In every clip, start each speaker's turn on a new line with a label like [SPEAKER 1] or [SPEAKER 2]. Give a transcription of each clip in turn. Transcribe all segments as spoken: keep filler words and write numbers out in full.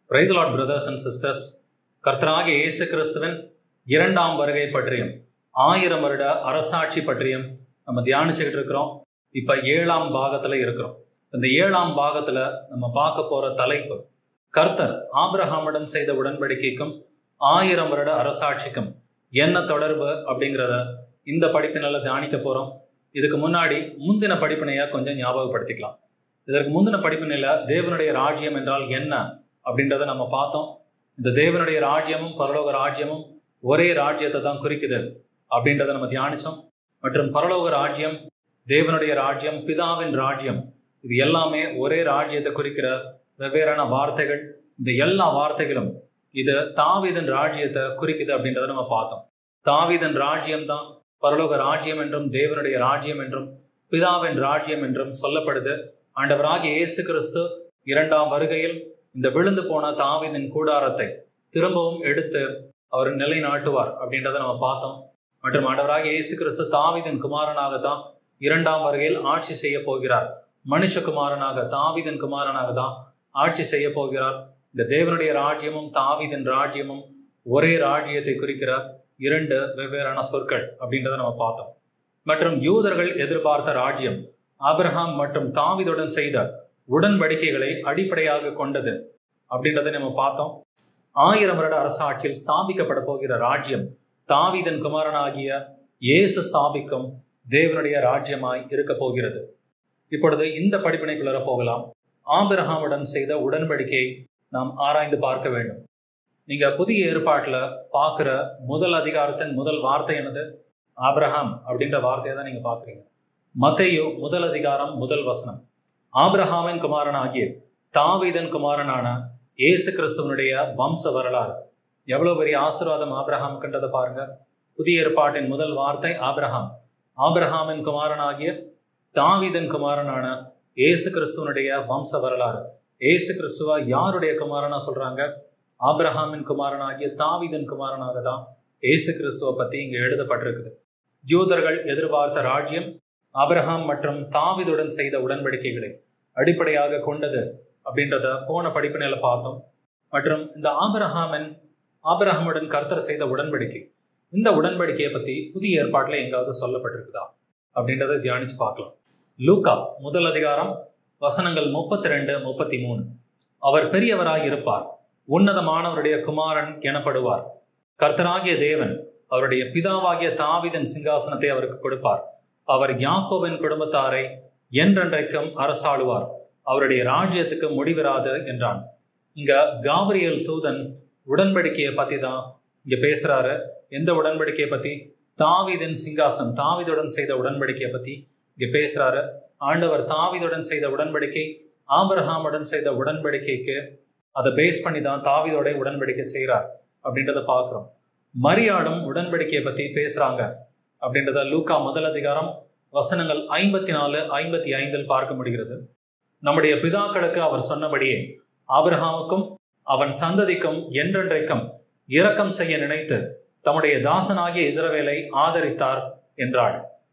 [SPEAKER 1] Praise the Lord, brothers and sisters. கர்த்தராகிய இயேசு கிறிஸ்துவின் இரண்டாம் வருகை பற்றியும் ஆயிரம் வருட அரசாட்சி பற்றியும் நம்ம தியானிச்சுக்கிட்டு இருக்கிறோம். இப்போ ஏழாம் பாகத்தில் இருக்கிறோம். இந்த ஏழாம் பாகத்தில் நம்ம பார்க்க போகிற தலைப்பு கர்த்தர் ஆபிரகாமுடன் செய்த உடன்படிக்கைக்கும் ஆயிரம் வருட அரசாட்சிக்கும் என்ன தொடர்பு அப்படிங்கிறத இந்த படிப்பினால் தியானிக்க போகிறோம். இதுக்கு முன்னாடி முந்தின படிப்பினையை கொஞ்சம் ஞாபகப்படுத்திக்கலாம். இதற்கு முந்தின படிப்பினையில் தேவனுடைய ராஜ்யம் என்றால் என்ன அப்படின்றத நம்ம பார்த்தோம். இந்த தேவனுடைய ராஜ்யமும் பரலோக ராஜ்யமும் ஒரே ராஜ்யத்தை தான் குறிக்குது அப்படின்றத நம்ம தியானித்தோம். மற்றும் பரலோக ராஜ்யம், தேவனுடைய ராஜ்யம், பிதாவின் ராஜ்யம், இது எல்லாமே ஒரே ராஜ்யத்தை குறிக்கிற வெவ்வேறான வார்த்தைகள். இந்த எல்லா வார்த்தைகளும் இது தாவீதின் ராஜ்யத்தை குறிக்குது அப்படின்றத நம்ம பார்த்தோம். தாவீதின் ராஜ்யம் தான் பரலோக ராஜ்யம் என்றும் தேவனுடைய ராஜ்யம் என்றும் பிதாவின் ராஜ்யம் என்றும் சொல்லப்படுது. ஆண்டவராகிய இயேசு கிறிஸ்து இரண்டாம் வருகையில் இந்த விழுந்து போன தாவீதின் கூடாரத்தை திரும்பவும் எடுத்து அவர் நிலைநாட்டுவார் அப்படின்றத நம்ம பார்த்தோம். மற்றும் ஆண்டவராகிய இயேசு கிறிஸ்து தாவீதின் குமாரனாகத்தான் இரண்டாம் வருகையில் ஆட்சி செய்ய போகிறார். மனுஷகுமாரனாக தாவீதின் குமாரனாக தான் ஆட்சி செய்ய போகிறார். இந்த தேவனுடைய ராஜ்யமும் தாவீதின் ராஜ்யமும் ஒரே ராஜ்யத்தை குறிக்கிற இரண்டு வெவ்வேறான சொற்கள் அப்படின்றத நம்ம பார்த்தோம். மற்றும் யூதர்கள் எதிர்பார்த்த ராஜ்யம் ஆபிரகாம் மற்றும் தாவீதுடன் செய்த உடன்படிக்கைகளை அடிப்படையாக கொண்டது அப்படின்றத நம்ம பார்த்தோம். ஆயிரம் வருட அரசாட்சியில் ஸ்தாபிக்கப்பட போகிற ராஜ்யம் தாவீதின் குமாரனாகிய இயேசு ஸ்தாபிக்கும் தேவனுடைய ராஜ்யமாய் இருக்க போகிறது. இப்பொழுது இந்த படிப்பினைக்குள்ள போகலாம். ஆபிரகாமுடன் செய்த உடன்படிக்கையை நாம் ஆராய்ந்து பார்க்க வேண்டும். நீங்க புதிய ஏற்பாட்டில் பார்க்குற முதல் அதிகாரத்தின் முதல் வார்த்தை என்னது? ஆபிரகாம் அப்படின்ற வார்த்தையை தான் நீங்க பார்க்குறீங்க. மத்தேயு முதல் அதிகாரம் முதல் வசனம், ஆபிரகாமின் குமாரனாகிய தாவீதின் குமாரனான இயேசு கிறிஸ்துவனுடைய வம்ச வரலாறு. எவ்வளவு பெரிய ஆசீர்வாதம் ஆபிரகாமுக்குன்றதை பாருங்க. புதிய ஏற்பாட்டின் முதல் வார்த்தை ஆபிரகாம். ஆபிரகாமின் குமாரனாகிய தாவீதின் குமாரனான இயேசு கிறிஸ்துவனுடைய வம்ச வரலாறு. இயேசு கிறிஸ்துவா யாருடைய குமாரனா சொல்றாங்க? ஆபிரகாமின் குமாரனாகிய தாவீதின் குமாரனாக தான் இயேசு கிறிஸ்துவை பத்தி இங்க எழுதப்பட்டிருக்குது. யூதர்கள் எதிர்பார்த்த ராஜ்யம் ஆபிரகாம் மற்றும் தாவீதுடன் செய்த உடன்படிக்கைகளை அடிப்படையாக கொண்டது அப்படின்றத போன படிப்பினையில பார்த்தோம். மற்றும் இந்த ஆபிரகாமின் ஆபிரகாமுடன் கர்த்தர் செய்த உடன்படிக்கை, இந்த உடன்படிக்கையை பத்தி புதிய ஏற்பாட்டில் எங்காவது சொல்லப்பட்டிருக்குதா அப்படின்றத தியானிச்சு பார்க்கலாம். லூக்கா முதல் அதிகாரம் வசனங்கள் முப்பத்தி ரெண்டு முப்பத்தி மூணு. அவர் பெரியவராய் இருப்பார், உன்னதமானவருடைய குமாரன் எனப்படுவார். கர்த்தராகிய தேவன் அவருடைய பிதாவாகிய தாவீதின் சிங்காசனத்தை அவருக்கு கொடுப்பார். அவர் யாக்கோபின் குடும்பத்தாரை என்றென்றைக்கும் அரசாளுவார். அவருடைய ராஜ்யத்துக்கு முடிவிராது என்றான். இங்க காபிரியேல் தூதன் உடன்படிக்கையை பத்தி தான் இங்க பேசுறாரு. எந்த உடன்படிக்கையை பத்தி? தாவீதின் சிங்காசனம், தாவீதுடன் செய்த உடன்படிக்கையை பத்தி இங்க பேசுறாரு. ஆண்டவர் தாவீதுடன் செய்த உடன்படிக்கை ஆபிரகாமுடன் செய்த உடன்படிக்கைக்கு அதை பேஸ் பண்ணி தான் தாவீதோட உடன்படிக்கை செய்கிறார் அப்படின்றத பார்க்கிறோம். மரியாளும் உடன்படிக்கையை பத்தி பேசுறாங்க அப்படின்றத லூக்கா முதல் அதிகாரம் வசனங்கள் ஐம்பத்தி நாலு ஐம்பத்தி ஐந்தில் பார்க்க முடிகிறது. நம்முடைய பிதாக்களுக்கு அவர் சொன்னபடியே ஆபிரகாமுக்கும் அவன் சந்ததிக்கும் என்றென்றைக்கும் இரக்கம் செய்ய நினைத்து தம்முடைய தாசனாகிய இஸ்ரவேலை ஆதரித்தார் என்றாள்.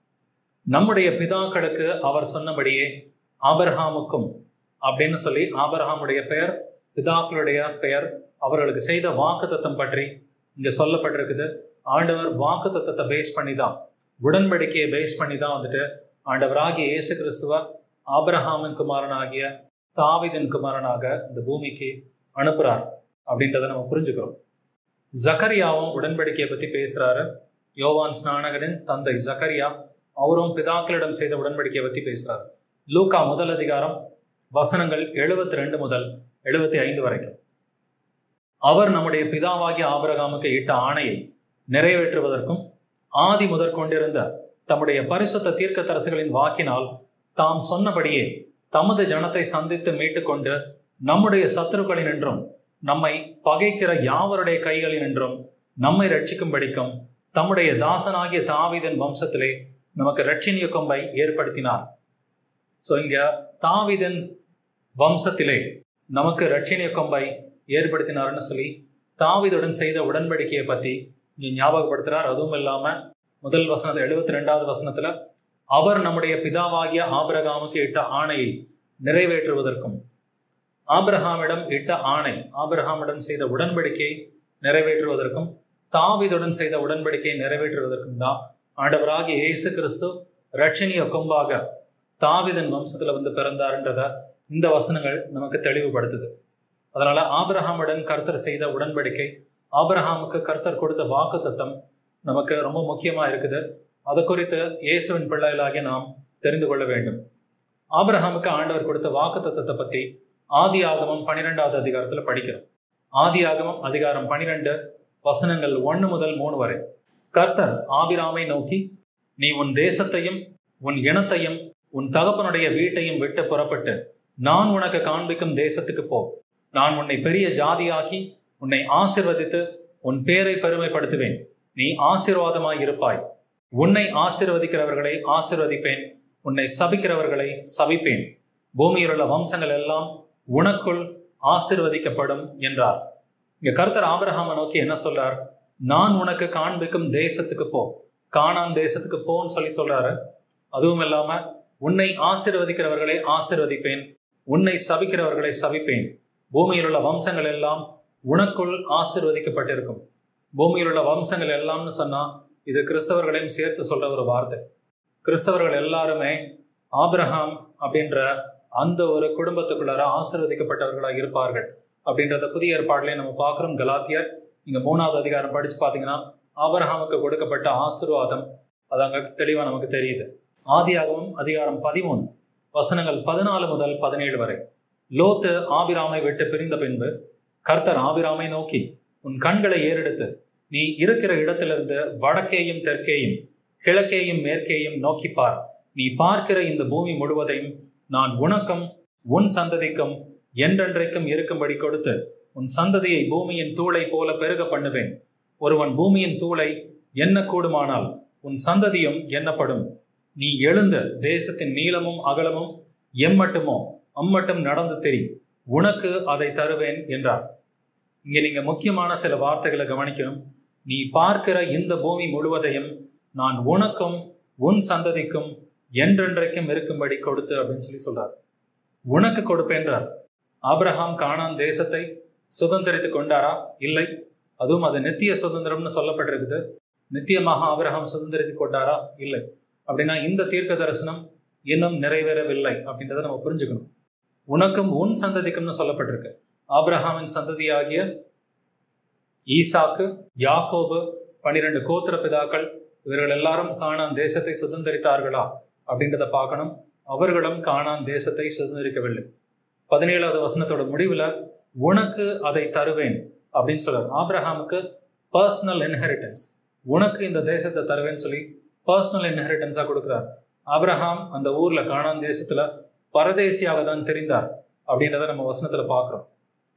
[SPEAKER 1] நம்முடைய பிதாக்களுக்கு அவர் சொன்னபடியே ஆபிரகாமுக்கும் அப்படின்னு சொல்லி ஆபிரகாமுடைய பெயர், பிதாக்களுடைய பெயர், அவர்களுக்கு செய்த வாக்குத்தத்தம் பற்றி இங்க சொல்லப்பட்டிருக்குது. ஆண்டவர் வாக்கு தத்தத்தை பேஸ் பண்ணி தான், உடன்படிக்கையை பேஸ் பண்ணி தான் வந்துட்டு ஆண்டவராகிய இயேசு கிறிஸ்துவ ஆபிரகாமின் குமாரனாகிய தாவீதின் குமாரனாக இந்த பூமிக்கு அனுப்புறார் அப்படின்றத நம்ம புரிஞ்சுக்கிறோம். ஜக்கரியாவும் உடன்படிக்கையை பத்தி பேசுறாரு. யோவான் ஸ்நானகனின் தந்தை ஜக்கரியா அவரும் பிதாக்களிடம் செய்த உடன்படிக்கையை பத்தி பேசுறாரு. லூக்கா முதல் அதிகாரம் வசனங்கள் எழுபத்தி ரெண்டு முதல் எழுபத்தி ஐந்து வரைக்கும். அவர் நம்முடைய பிதாவாகிய ஆபிரகாமுக்கு இட்ட ஆணையை நிறைவேற்றுவதற்கும் ஆதி முதற் கொண்டிருந்த தம்முடைய பரிசுத்த தீர்க்கதரிசிகளின் வாக்கினால் தாம் சொன்னபடியே தமது ஜனத்தை சந்தித்து மீட்டுக்கொண்டு நம்முடைய சத்துருக்களினின்றும் நம்மை பகைக்கிற யாவருடைய கைகளினின்றும் நம்மை ரட்சிக்கும்படிக்கும் தம்முடைய தாசனாகிய தாவீதின் வம்சத்திலே நமக்கு இரட்சணிய கொம்பை ஏற்படுத்தினார். ஸோ இங்க தாவீதின் வம்சத்திலே நமக்கு இரட்சணிய கொம்பை ஏற்படுத்தினார்னு சொல்லி தாவீதுடன் செய்த உடன்படிக்கையை பத்தி இங்க ஞாபகப்படுத்துறார். அதுவும் இல்லாம முதல் வசனத்துல எழுபத்தி ரெண்டாவது வசனத்துல அவர் நம்முடைய பிதாவாகிய ஆபிரகாமுக்கு இட்ட ஆணையை நிறைவேற்றுவதற்கும் ஆபிரகாமிடம் இட்ட ஆணை, ஆபிரகாமிடம் செய்த உடன்படிக்கையை நிறைவேற்றுவதற்கும் தாவீதுடன் செய்த உடன்படிக்கையை நிறைவேற்றுவதற்கும் தான் ஆண்டவராகிய இயேசு கிறிஸ்து இரட்சணிய கொம்பாக தாவீதின் வம்சத்துல வந்து பிறந்தாருன்றத இந்த வசனங்கள் நமக்கு தெளிவுபடுத்துது. அதனால ஆபிரகாமுடன் கர்த்தர் செய்த உடன்படிக்கை, ஆபிரகாமுக்கு கர்த்தர் கொடுத்த வாக்கு தத்தம் நமக்கு ரொம்ப முக்கியமா இருக்குது. அதை குறித்து இயேசுவின் பிள்ளைகளாகிய நாம் தெரிந்து கொள்ள வேண்டும். ஆபிரகாமுக்கு ஆண்டவர் கொடுத்த வாக்கு தத்தத்தை பத்தி ஆதி ஆகமம் பன்னிரெண்டாவது அதிகாரத்துல படிக்கிறோம். ஆதி ஆகமம் அதிகாரம் பனிரெண்டு வசனங்கள் ஒன்று முதல் மூணு வரை. கர்த்தர் ஆபிராமை நோக்கி, நீ உன் தேசத்தையும் உன் இனத்தையும் உன் தகப்பனுடைய வீட்டையும் விட்டு புறப்பட்டு நான் உனக்கு காண்பிக்கும் தேசத்துக்கு போ. நான் உன்னை பெரிய ஜாதியாக்கி உன்னை ஆசீர்வதித்து உன் பேரை பெருமைப்படுத்துவேன். நீ ஆசீர்வாதமாய் இருப்பாய். உன்னை ஆசீர்வதிக்கிறவர்களை ஆசீர்வதிப்பேன், உன்னை சபிக்கிறவர்களை சபிப்பேன். பூமியில் உள்ள வம்சங்கள் எல்லாம் உனக்குள் ஆசீர்வதிக்கப்படும் என்றார். இங்க கர்த்தர் ஆபிரகாமை நோக்கி என்ன சொல்றார்? நான் உனக்கு காண்பிக்கும் தேசத்துக்கு போ, கானான் தேசத்துக்கு போன்னு சொல்லி சொல்றாரு. அதுவும் இல்லாம உன்னை ஆசீர்வதிக்கிறவர்களை ஆசீர்வதிப்பேன், உன்னை சபிக்கிறவர்களை சபிப்பேன். பூமியில் உள்ள வம்சங்கள் எல்லாம் உனக்குள் ஆசீர்வதிக்கப்பட்டிருக்கும். பூமியில் உள்ள வம்சங்கள் எல்லாம்னு சொன்னா இது கிறிஸ்தவர்களையும் சேர்த்து சொல்ற ஒரு வார்த்தை. கிறிஸ்தவர்கள் எல்லாருமே ஆபிரகாம் அப்படின்ற அந்த ஒரு குடும்பத்துக்குள்ளார ஆசீர்வதிக்கப்பட்டவர்களாக இருப்பார்கள் அப்படின்றத புதிய ஏற்பாடுலேயே நம்ம பார்க்குறோம். கலாத்தியர் இங்க மூணாவது அதிகாரம் படிச்சு பார்த்தீங்கன்னா ஆபிரகாமுக்கு கொடுக்கப்பட்ட ஆசீர்வாதம் அது அங்க தெளிவா நமக்கு தெரியுது. ஆதியாகமம் அதிகாரம் பதிமூணு வசனங்கள் பதினாலு முதல் பதினேழு வரை. லோத்து ஆபிராமை விட்டு பிரிந்த பின்பு கர்த்தர் ஆபிராமை நோக்கி, உன் கண்களை ஏறெடுத்து நீ இருக்கிற இடத்திலிருந்து வடக்கேயும் தெற்கேயும் கிழக்கேயும் மேற்கேயும் நோக்கிப்பார். நீ பார்க்கிற இந்த பூமி முழுவதையும் நான் உனக்கும் உன் சந்ததிக்கும் என்றென்றைக்கும் இருக்கும்படி கொடுத்து உன் சந்ததியை பூமியின் தூளை போல பெருக பண்ணுவேன். ஒருவன் பூமியின் தூளை எண்ண கூடுமானால் உன் சந்ததியும் எண்ணப்படும். நீ எழுந்த தேசத்தின் நீளமும் அகலமும் எம்மட்டுமோ அம்மட்டும் நடந்து தெரி, உனக்கு அதை தருவேன் என்றார். இங்க நீங்க முக்கியமான சில வார்த்தைகளை கவனிக்கணும். நீ பார்க்கிற இந்த பூமி முழுவதையும் நான் உனக்கும் உன் சந்ததிக்கும் என்றென்றைக்கும் இருக்கும்படி கொடுத்து அப்படின்னு சொல்லி சொல்றார். உனக்கு கொடுப்பேன்றார். ஆபிரகாம் கானான் தேசத்தை சுதந்திரித்து கொண்டாரா? இல்லை. அதுவும் அது நித்திய சுதந்திரம்னு சொல்லப்பட்டிருக்குது. நித்தியமாக ஆபிரகாம் சுதந்திரித்து கொண்டாரா? இல்லை. அப்படின்னா இந்த தீர்க்க தரிசனம் இன்னும் நிறைவேறவில்லை அப்படின்றத நம்ம புரிஞ்சுக்கணும். உனக்கும் உன் சந்ததிக்கும்னு சொல்லப்பட்டிருக்கு. ஆபிரகாமின் சந்ததியாகிய ஈசாக்கு, யாக்கோபு, பனிரெண்டு கோத்திர பிதாக்கள் இவர்கள் எல்லாரும் கானான் தேசத்தை சுதந்திரித்தார்களா அப்படின்றத பார்க்கணும். அவர்களும் கானான் தேசத்தை சுதந்திரிக்கவில்லை. பதினேழாவது வசனத்தோட முடிவுல உனக்கு அதை தருவேன் அப்படின்னு சொல்றாரு. ஆபிரகாமுக்கு பர்சனல் இன்ஹெரிட்டன்ஸ், உனக்கு இந்த தேசத்தை தருவேன்னு சொல்லி பர்சனல் இன்ஹெரிட்டன்ஸா கொடுக்குறார். ஆபிரகாம் அந்த ஊர்ல கானான் தேசத்துல பரதேசியாக தான் தெரிந்தார் அப்படின்றத நம்ம வசனத்துல பார்க்கிறோம்.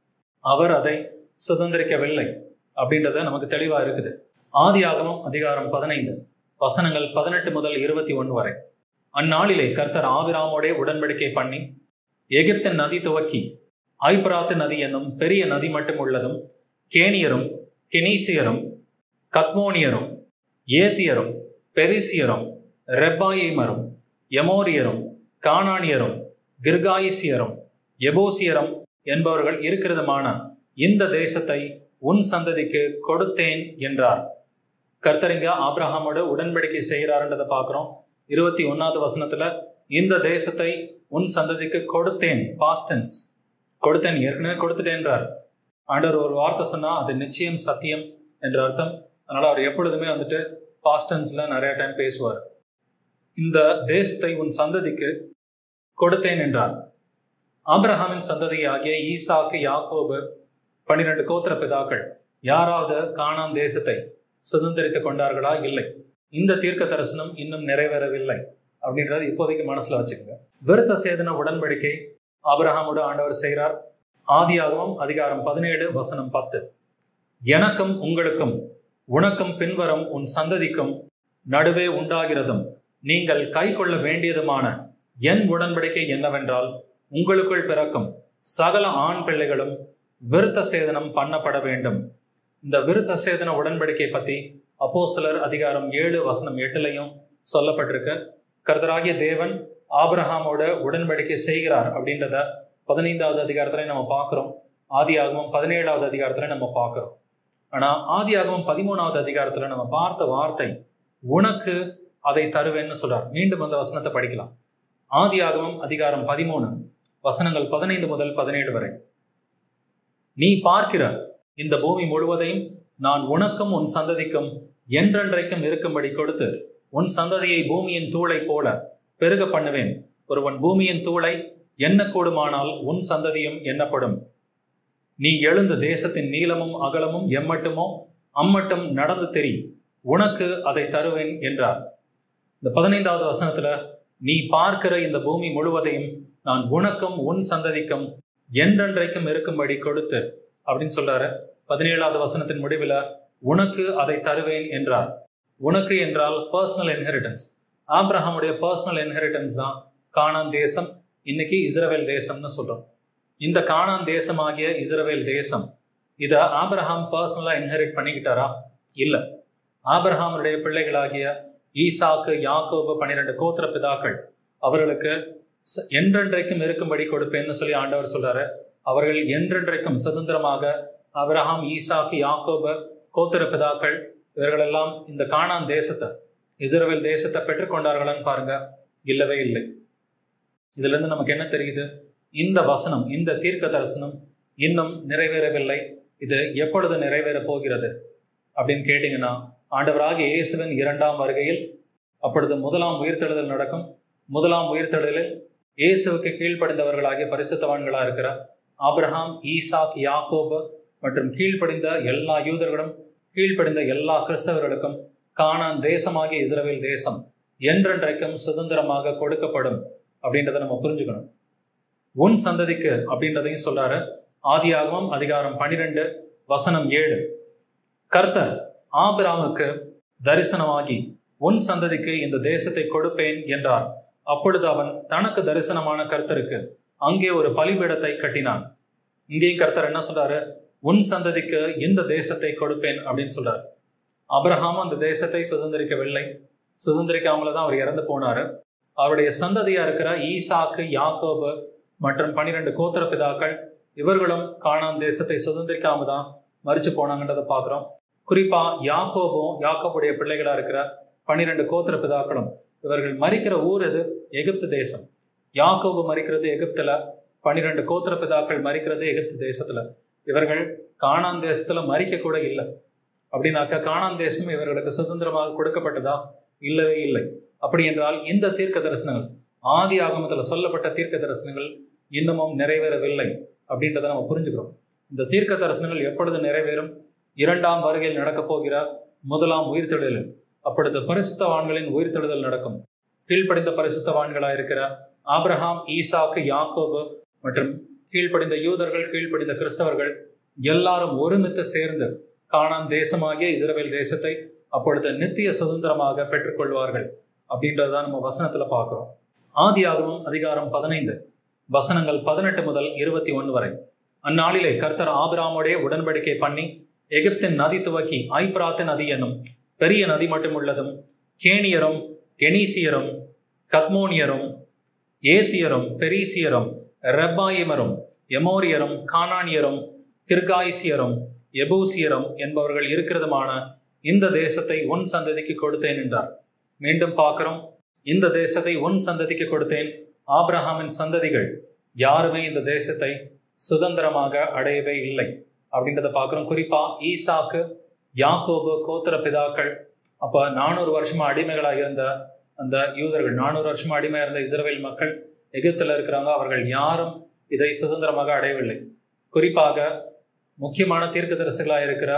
[SPEAKER 1] அவர் அதை சுதந்திரிக்கவில்லை அப்படின்றத நமக்கு தெளிவா இருக்குது. ஆதி ஆகமம் அதிகாரம் பதினைந்து வசனங்கள் பதினெட்டு முதல் இருபத்தி ஒன்று வரை. அந்நாளிலே கர்த்தர் ஆபிராமோடே உடன்படிக்கை பண்ணி எகிப்தின் நதி துவக்கி ஐபிராத்து நதி என்னும் பெரிய நதி மட்டும் உள்ளதும் கேனியரும் கெனீசியரும் கத்மோனியரும் ஏத்தியரும் பெரிசியரும் ரெப்பாயிமரும் எமோரியரும் கானானியரும் கிர்காயிசியரும் எபோசியரும் என்பவர்கள் இருக்கிறதுமான இந்த தேசத்தை உன் சந்ததிக்கு கொடுத்தேன் என்றார். கர்த்தரிங்க ஆபிரகாமோடு உடன்படிக்கை செய்கிறார்ன்றதை பார்க்கிறோம். இருபத்தி ஒன்னாவது வசனத்துல இந்த தேசத்தை உன் சந்ததிக்கு கொடுத்தேன், பாஸ்டன்ஸ், கொடுத்தேன், ஏற்கனவே கொடுத்துட்டேன்றார். ஆண்டவர் ஒரு வார்த்தை சொன்னா அது நிச்சயம் சத்தியம் என்ற அர்த்தம். அதனால அவர் எப்பொழுதுமே வந்துட்டு பாஸ்டன்ஸ்ல நிறைய டைம் பேசுவார். இந்த தேசத்தை உன் சந்ததிக்கு கொடுத்தேன் என்றார். ஆபிரகாமின் சந்ததி ஆகிய ஈசாக்கு, யாக்கோபு, பன்னிரண்டு கோத்திர பிதாக்கள் யாராவது கானான் தேசத்தை சுதந்திரித்து கொண்டார்களா? இல்லை. இந்த தீர்க்க தரிசனம் இன்னும் நிறைவேறவில்லை அப்படின்றது இப்போதைக்கு மனசுல வச்சுக்கோங்க. விருத்த சேதன உடன்படிக்கை ஆபிரகாமோடு ஆண்டவர் செய்கிறார். ஆதியாகமம் அதிகாரம் பதினேழு வசனம் பத்து. எனக்கும் உங்களுக்கும் உனக்கும் பின்வரும் உன் சந்ததிக்கும் நடுவே உண்டாகிறதும் நீங்கள் கை கொள்ள வேண்டியதுமான என் உடன்படிக்கை என்னவென்றால், உங்களுக்குள் பிறக்கும் சகல ஆண் பிள்ளைகளும் விருத்த சேதனம் பண்ணப்பட வேண்டும். இந்த விருத்த சேதன உடன்படிக்கை பத்தி அப்போஸ்தலர் அதிகாரம் ஏழு வசனம் எட்டுலையும் சொல்லப்பட்டிருக்கு. கர்த்தராகிய தேவன் ஆபிரகாமோட உடன்படிக்கை செய்கிறார் அப்படின்றத பதினைந்தாவது அதிகாரத்துல நம்ம பார்க்குறோம். ஆதி ஆகமம் பதினேழாவது அதிகாரத்துல நம்ம பார்க்குறோம். ஆனா ஆதி ஆகமம் பதிமூணாவது அதிகாரத்துல நம்ம பார்த்த வார்த்தை உனக்கு அதை தருவேன்னு சொல்றார். மீண்டும் அந்த வசனத்தை படிக்கலாம். ஆதி ஆகமம் அதிகாரம் பதிமூணு வசனங்கள் பதினைந்து முதல் பதினேழு வரை. நீ பார்க்கிற இந்த பூமி முழுவதையும் நான் உனக்கும் உன் சந்ததிக்கும் என்றென்றைக்கும் இருக்கும்படி கொடுத்து உன் சந்ததியை பூமியின் தூளை போல பெருக பண்ணுவேன். ஒருவன் பூமியின் தூளை எண்ண கூடுமானால் உன் சந்ததியும் எண்ணப்படும். நீ எழுந்த தேசத்தின் நீளமும் அகலமும் எம்மட்டுமோ அம்மட்டும் நடந்து தெரி, உனக்கு அதை தருவேன் என்றார். இந்த பதினைந்தாவது வசனத்துல நீ பார்க்கிற இந்த பூமி முழுவதையும் நான் உனக்கும் உன் சந்ததிக்கும் என்றென்றைக்கும் இருக்கும்படி கொடுத்து அப்படின்னு சொல்றாரு. பதினேழாவது வசனத்தின் முடிவில் உனக்கு அதை தருவேன் என்றார். உனக்கு என்றால் பர்சனல் இன்ஹெரிட்டன்ஸ். ஆபிரகாமுடைய பர்சனல் இன்ஹெரிட்டன்ஸ் தான் கானான் தேசம், இன்னைக்கு இஸ்ரவேல் தேசம்னு சொல்றோம். இந்த கானான் தேசமாகிய இஸ்ரவேல் தேசம் இதை ஆபிரகாம் பர்சனலா இன்ஹெரிட் பண்ணிக்கிட்டாரா? இல்லை. ஆபிரகாமுடைய பிள்ளைகளாகிய ஈசாக்கு, யாக்கோபு, பன்னிரெண்டு கோத்திர பிதாக்கள் அவர்களுக்கு என்றென்றைக்கும் இருக்கும்படி கொடுப்பேன்னு சொல்லி ஆண்டவர் சொல்றாரு. அவர்கள் என்றென்றைக்கும் சுதந்திரமாக ஆபிரகாம், ஈசாக்கு, யாக்கோபு, கோத்திர பிதாக்கள் இவர்களெல்லாம் இந்த கானான் தேசத்தை, இஸ்ரவேல் தேசத்தை பெற்றுக்கொண்டார்களான்னு பாருங்க, இல்லவே இல்லை. இதுல இருந்து நமக்கு என்ன தெரியுது? இந்த வசனம், இந்த தீர்க்க தரிசனம் இன்னும் நிறைவேறவில்லை. இது எப்பொழுது நிறைவேற போகிறது அப்படின்னு கேட்டீங்கன்னா, ஆண்டவராகிய இயேசுவின் இரண்டாம் வருகையில் அப்பொழுது முதலாம் உயிர்த்தெழுதல் நடக்கும். முதலாம் உயிர்த்தெழுதலில் இயேசுவுக்கு கீழ்ப்படிந்தவர்களாகிய பரிசுத்தவான்களாக இருக்கிற ஆபிரகாம், ஈசாக், யாக்கோபு மற்றும் கீழ்ப்படிந்த எல்லா யூதர்களும் கீழ்ப்படிந்த எல்லா கிறிஸ்தவர்களுக்கும் கானான் தேசமாகிய இஸ்ரவேல் தேசம் என்றென்றைக்கும் சுதந்திரமாக கொடுக்கப்படும் அப்படின்றத நம்ம புரிஞ்சுக்கணும். உன் சந்ததிக்கு அப்படின்றதையும் சொல்றாரு. ஆதியாகமம் அதிகாரம் பன்னிரெண்டு வசனம் ஏழு. கர்த்தர் ஆபிரகாமுக்கு தரிசனமாகி உன் சந்ததிக்கு இந்த தேசத்தை கொடுப்பேன் என்றார். அப்பொழுது அவன் தனக்கு தரிசனமான கர்த்தருக்கு அங்கே ஒரு பலிபீடத்தை கட்டினான். இங்கேயும் கர்த்தர் என்ன சொல்றாரு? உன் சந்ததிக்கு இந்த தேசத்தை கொடுப்பேன் அப்படின்னு சொல்றாரு. ஆபிரகாமும் அந்த தேசத்தை சுதந்திரிக்கவில்லை. சுதந்திரிக்காமல தான் அவர் இறந்து போனாரு. அவருடைய சந்ததியா இருக்கிற ஈசாக்கு, யாக்கோபு மற்றும் பன்னிரெண்டு கோத்திர பிதாக்கள் இவர்களும் கானான் தேசத்தை சுதந்திரிக்காம தான் மறிச்சு போனாங்கன்றதை பார்க்குறோம். குறிப்பா யாக்கோபும் யாக்கோபுடைய பிள்ளைகளா இருக்கிற பன்னிரெண்டு கோத்திர பிதாக்களும் இவர்கள் மறிக்கிற ஊர் எது? எகிப்து தேசம். யாக்கோபு மறிக்கிறது எகிப்துல, பன்னிரெண்டு கோத்திர பிதாக்கள் மறிக்கிறது எகிப்து தேசத்துல. இவர்கள் கானான் தேசத்துல மறிக்க கூட இல்லை. அப்படின்னாக்கா கானான் தேசம் இவர்களுக்கு சுதந்திரமாக கொடுக்கப்பட்டதா? இல்லவே இல்லை. அப்படி என்றால் இந்த தீர்க்க தரிசனங்கள், ஆதி ஆகமத்துல சொல்லப்பட்ட தீர்க்க தரிசனங்கள் இன்னமும் நிறைவேறவில்லை அப்படின்றத நம்ம புரிஞ்சுக்கிறோம். இந்த தீர்க்க தரிசனங்கள் எப்பொழுது நிறைவேறும்? இரண்டாம் வருகையில் நடக்க போகிற முதலாம் உயிர்த்தெழுதலில். அப்பொழுது பரிசுத்தவான்களின் உயிர்த்தெழுதல் நடக்கும். கீழ்ப்படிந்த பரிசுத்தவான்களாக இருக்கிற ஆபிரகாம், ஈசாக்கு, யாக்கோபு மற்றும் கீழ்ப்படிந்த யூதர்கள், கீழ்ப்படிந்த கிறிஸ்தவர்கள் எல்லாரும் ஒருமித்து சேர்ந்து கானான் தேசமாகிய இஸ்ரவேல் தேசத்தை அப்பொழுது நித்திய சுதந்திரமாக பெற்றுக்கொள்வார்கள் அப்படின்றதான் நம்ம வசனத்துல பார்க்கிறோம். ஆதி ஆகமம் அதிகாரம் பதினைந்து வசனங்கள் பதினெட்டு முதல் இருபத்தி ஒன்று வரை. அந்நாளிலே கர்த்தர் ஆபிரகாமுடைய உடன்படிக்கை பண்ணி எகிப்தின் நதி துவக்கி ஐப்பிராத்து நதி என்னும் பெரிய நதி மட்டும் உள்ளதும் கேனியரும், கெனீசியரும், கத்மோனியரும், ஏத்தியரும், பெரிசியரும், ரெப்பாயிமரும், எமோரியரும், கானானியரும், கிர்காயிசியரும், எபூசியரும் என்பவர்கள் இருக்கிறதுமான இந்த தேசத்தை உன் சந்ததிக்கு கொடுத்தேன் என்றார். மீண்டும் பார்க்கிறோம், இந்த தேசத்தை உன் சந்ததிக்கு கொடுத்தேன். ஆபிரகாமின் சந்ததிகள் யாருமே இந்த தேசத்தை சுதந்திரமாக அடையவே இல்லை அப்படின்றத பார்க்கிறோம். குறிப்பா ஈசாக்கு, யாக்கோபு கோத்திர பிதாக்கள், அப்ப நானூறு வருஷமா அடிமைகளா இருந்த அந்த யூதர்கள், நானூறு வருஷமா அடிமையா இருந்த இஸ்ரவேல் மக்கள் எகிப்துல இருக்கிறவங்க, அவர்கள் யாரும் இதை சுதந்திரமாக அடையவில்லை. குறிப்பாக முக்கியமான தீர்க்கதரிசிகளாக இருக்கிற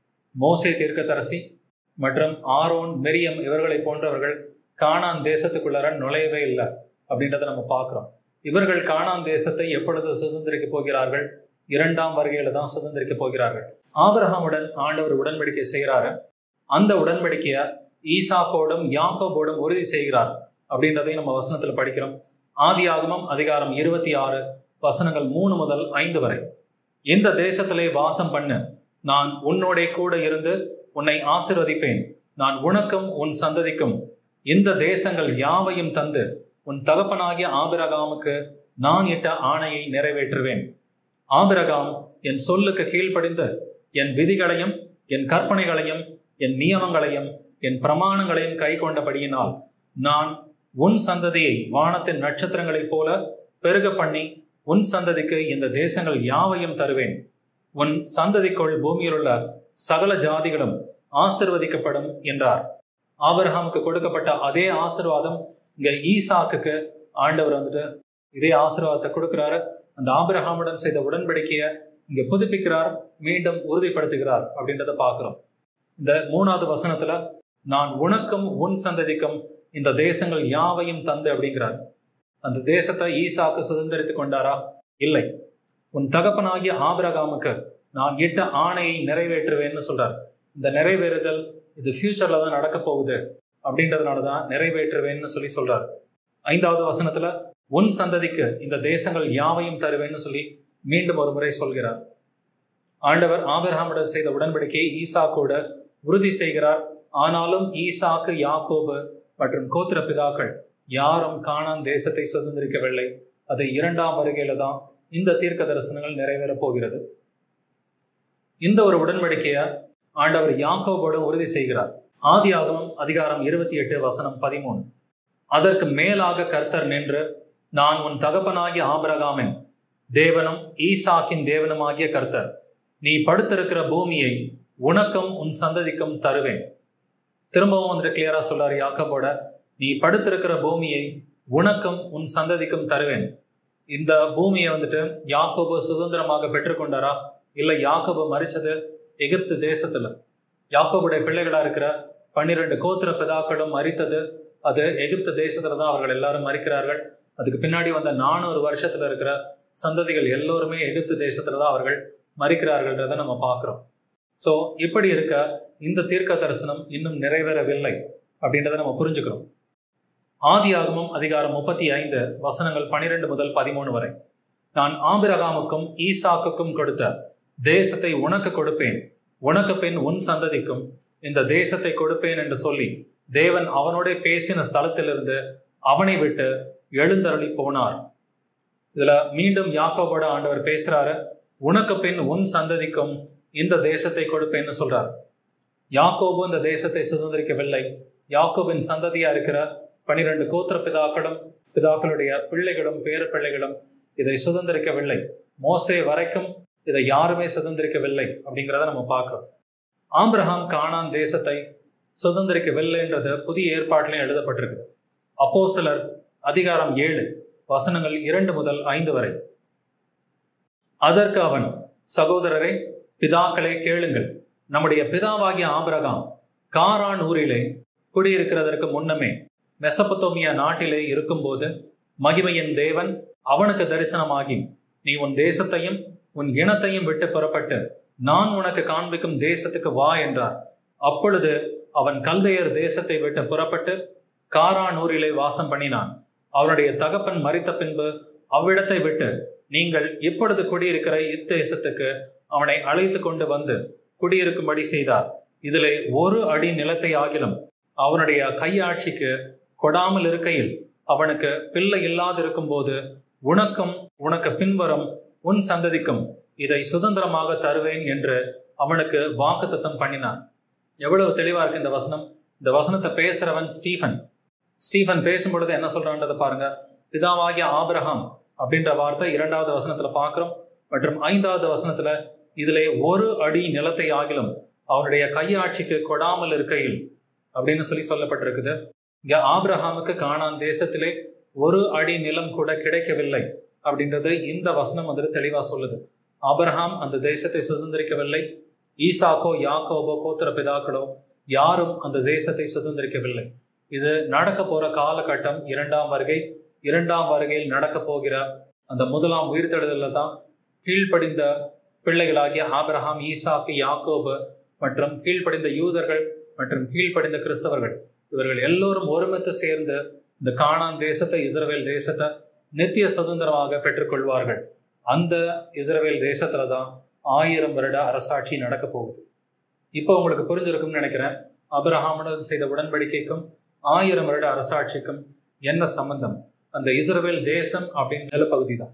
[SPEAKER 1] மோசே தீர்க்கதரிசி மற்றும் ஆரோன், மெரியம் இவர்களை போன்றவர்கள் கானான் தேசத்துக்குள்ளார நுழையவே இல்லை அப்படின்றத நம்ம பார்க்கிறோம். இவர்கள் கானான் தேசத்தை எப்பொழுது சுதந்திரிக்க போகிறார்கள்? இரண்டாம் வருகையில தான் சுதந்திரிக்க போகிறார்கள். ஆபிரகாமுடன் ஆண்டவர் உடன்படிக்கை செய்கிறாரு. அந்த உடன்படிக்கைய ஈசாக்கோடும் யாக்கோபோடும் உறுதி செய்கிறார் அப்படின்றதையும் நம்ம வசனத்துல படிக்கிறோம். ஆதி ஆகமம் அதிகாரம் இருபத்தி ஆறு வசனங்கள் மூணு முதல் ஐந்து வரை. இந்த தேசத்திலே வாசம் பண்ண நான் உன்னோட கூட இருந்து உன்னை ஆசீர்வதிப்பேன். நான் உனக்கும் உன் சந்ததிக்கும் இந்த தேசங்கள் யாவையும் தந்து உன் தகப்பனாகிய ஆபிரகாமுக்கு நான் இட்ட ஆணையை நிறைவேற்றுவேன். ஆபிரகாம் என் சொல்லுக்கு கீழ்ப்படிந்து என் விதிகளையும் என் கற்பனைகளையும் என் நியமங்களையும் என் பிரமாணங்களையும் கை கொண்டபடியினால் நான் உன் சந்ததியை வானத்தின் நட்சத்திரங்களைப் போல பெருக பண்ணி உன் சந்ததிக்கு இந்த தேசங்கள் யாவையும் தருவேன். உன் சந்ததிக்குள் பூமியில் உள்ள சகல ஜாதிகளும் ஆசிர்வதிக்கப்படும் என்றார். ஆபிரகாமுக்கு கொடுக்கப்பட்ட அதே ஆசீர்வாதம் இங்க ஈசாக்குக்கு ஆண்டவர் வந்துட்டு இதே ஆசீர்வாதத்தை கொடுக்கிறாரு. அந்த ஆபிரகாமுடன் செய்த உடன்படிக்கையை இங்க புதுப்பிக்கிறார், மீண்டும் உறுதிப்படுத்துகிறார் அப்படின்றத பார்க்கிறோம். இந்த மூணாவது வசனத்துல நான் உனக்கும் உன் சந்ததிக்கும் இந்த தேசங்கள் யாவையும் தந்து அப்படிங்கிறார். அந்த தேசத்தை ஈசாக்கு சுதந்திரித்துக் கொண்டாரா? இல்லை. உன் தகப்பனாகிய ஆபிரகாமுக்கு நான் இட்ட ஆணையை நிறைவேற்றுவேன்னு சொல்றார். இந்த நிறைவேறுதல் இது ஃபியூச்சர்ல தான் நடக்க போகுது அப்படின்றதுனாலதான் நிறைவேற்றுவேன்னு சொல்லி சொல்றார். ஐந்தாவது வசனத்துல உன் சந்ததிக்கு இந்த தேசங்கள் யாவையும் தருவேன்னு சொல்லி மீண்டும் ஒரு முறை சொல்கிறார். ஆண்டவர் ஆபிரகாமுடன் செய்த உடன்படிக்கையை ஈசாக்கோட உறுதி செய்கிறார். ஆனாலும் ஈசாக்கு, யாக்கோபு மற்றும் கோத்திர பிதாக்கள் யாரும் கானான் தேசத்தை சுதந்திரிக்கவில்லை. அது இரண்டாம் வருகையில தான் இந்த தீர்க்க தரிசனங்கள் நிறைவேறப் போகிறது. இந்த ஒரு உடன்படிக்கைய ஆண்டவர் யாக்கோபோடு உறுதி செய்கிறார். ஆதியாகமம் அதிகாரம் இருபத்தி எட்டு வசனம் பதிமூணு. அதற்கு மேலாக கர்த்தர் நின்று, நான் உன் தகப்பனாகிய ஆபிரகாமின் தேவனும் ஈசாக்கின் தேவனுமாகிய கர்த்தர், நீ படுத்திருக்கிற பூமியை உனக்கும் உன் சந்ததிக்கும் தருவேன். திரும்பவும் வந்துட்டு கிளியரா சொல்றாரு யாக்கோபோட, நீ படுத்திருக்கிற பூமியை உனக்கும் உன் சந்ததிக்கும் தருவேன். இந்த பூமியை வந்துட்டு யாக்கோபு சுதந்திரமாக பெற்றுக்கொண்டாரா? இல்லை, யாக்கோபு மரிச்சது எகிப்து தேசத்துல. யாக்கோபுடைய பிள்ளைகளா இருக்கிற பன்னிரண்டு கோத்திர பிதாக்களும் மரித்தது அது எகிப்து தேசத்துல தான். அவர்கள் எல்லாரும் மரிக்கிறார்கள். அதுக்கு பின்னாடி வந்த நானூறு வருஷத்துல இருக்கிற சந்ததிகள் எல்லோருமே எகிப்து தேசத்துல தான் அவர்கள் மரிக்கிறார்கள்ன்றதை நம்ம பார்க்கிறோம். ஸோ இப்படி இருக்க இந்த தீர்க்க தரிசனம் இன்னும் நிறைவேறவில்லை அப்படின்றத நம்ம புரிஞ்சுக்கிறோம். ஆதியாகமம் அதிகாரம் முப்பத்தி ஐந்து வசனங்கள் பனிரெண்டு முதல் பதிமூணு வரை. நான் ஆபிரகாமுக்கும் ஈசாக்குக்கும் கொடுத்த தேசத்தை உனக்கு கொடுப்பேன், உனக்கு பின் உன் சந்ததிக்கும் இந்த தேசத்தை கொடுப்பேன் என்று சொல்லி தேவன் அவனோட பேசின ஸ்தலத்திலிருந்து அவனை விட்டு எழுந்தருளி போனார். இதுல மீண்டும் யாக்கோபோட ஆண்டவர் பேசுறாரு. உனக்கு பின் உன் சந்ததிக்கும் இந்த தேசத்தை கொடுப்பேன்னு சொல்றார். யாக்கோபு இந்த தேசத்தை சுதந்திரிக்கவில்லை. யாக்கோபின் சந்ததியா இருக்கிற பனிரெண்டு கோத்திர பிதாக்களும் பிதாக்களுடைய பிள்ளைகளும் பேர பிள்ளைகளும் இதை சுதந்திரிக்கவில்லை. மோசே வரைக்கும் இதை யாருமே சுதந்திரிக்கவில்லை அப்படிங்கிறத நம்ம பார்க்கிறோம். ஆபிரகாம் கானான் தேசத்தை சுதந்திரிக்கவில்லைன்றது புதிய ஏற்பாட்டிலையும் எழுதப்பட்டிருக்கு. அப்போஸ்தலர் அதிகாரம் ஏழு வசனங்கள் இரண்டு முதல் ஐந்து வரை. அதற்கு அவன், சகோதரரே, பிதாக்களே, கேளுங்கள். நம்முடைய பிதாவாகிய ஆபிரகாம் காரான் ஊரிலே குடியிருக்கிறதற்கு முன்னமே மெசபத்தோமியா நாட்டிலே இருக்கும்போது மகிமையின் தேவன் அவனுக்கு தரிசனமாகி, நீ உன் தேசத்தையும் உன் இனத்தையும் விட்டு புறப்பட்டு நான் உனக்கு காண்பிக்கும் தேசத்துக்கு வா என்றார். அப்பொழுது அவன் கல்தையர் தேசத்தை விட்டு புறப்பட்டு காரான் ஊரிலே வாசம் பண்ணினான். அவனுடைய தகப்பன் மரித்த பின்பு அவ்விடத்தை விட்டு நீங்கள் இப்பொழுது குடியிருக்கிற இத்தேசத்துக்கு அவனை அழைத்து கொண்டு வந்து குடியிருக்கும்படி செய்தார். இதிலே ஒரு அடி நிலத்தை ஆகிலும் அவனுடைய கையாட்சிக்கு கொடாமல் இருக்கையில் அவனுக்கு பிள்ளை இல்லாதிருக்கும் போது உனக்கும் உனக்கு பின்வரும் உன் சந்ததிக்கும் இதை சுதந்திரமாக தருவேன் என்று அவனுக்கு வாக்குத்தத்தம் பண்ணினான். எவ்வளவு தெளிவா இருக்கு இந்த வசனம். இந்த வசனத்தை பேசுறவன் ஸ்டீஃபன். ஸ்டீஃபன் பேசும் பொழுது என்ன சொல்றான்றதை பாருங்க. பிதாவாகிய ஆபிரகாம் அப்படின்ற வார்த்தை இரண்டாவது வசனத்துல பார்க்கிறோம். மற்றும் ஐந்தாவது வசனத்துல இதிலே ஒரு அடி நிலத்தை ஆகிலும் அவனுடைய கையாட்சிக்கு கொடாமல் இருக்கையில் அப்படின்னு சொல்லி சொல்லப்பட்டிருக்குது. இங்க ஆபிரகாமுக்கு கானான் தேசத்திலே ஒரு அடி நிலம் கூட கிடைக்கவில்லை அப்படின்றது இந்த வசனம் வந்துட்டு தெளிவா சொல்லுது. ஆபிரகாம் அந்த தேசத்தை சுதந்திரிக்கவில்லை. ஈசாக்கோ யாக்கோபோ கோத்திர பிதாக்களோ யாரும் அந்த தேசத்தை சுதந்திரிக்கவில்லை. இது நடக்க போற காலகட்டம் இரண்டாம் வருகை. இரண்டாம் வருகையில் நடக்க போகிற அந்த முதலாம் உயிர்த்தெழுதல்ல தான் கீழ்ப்படிந்த பிள்ளைகளாகிய ஆபிரகாம், ஈசாக்கு, யாக்கோபு மற்றும் கீழ்ப்படிந்த யூதர்கள் மற்றும் கீழ்ப்படிந்த கிறிஸ்தவர்கள் இவர்கள் எல்லோரும் ஒருமித்து சேர்ந்து இந்த கானான் தேசத்தை, இஸ்ரவேல் தேசத்தை நித்திய சுதந்திரமாக பெற்றுக்கொள்வார்கள். அந்த இஸ்ரவேல் தேசத்துல தான் ஆயிரம் வருட அரசாட்சி நடக்க போகுது. இப்போ உங்களுக்கு புரிஞ்சிருக்கும்னு நினைக்கிறேன். ஆபிரகாமுடன் செய்த உடன்படிக்கைக்கும் ஆயிரம் வருட அரசாட்சிக்கும் என்ன சம்பந்தம்? அந்த இஸ்ரவேல் தேசம் அப்படின்னு நிலப்பகுதி தான்.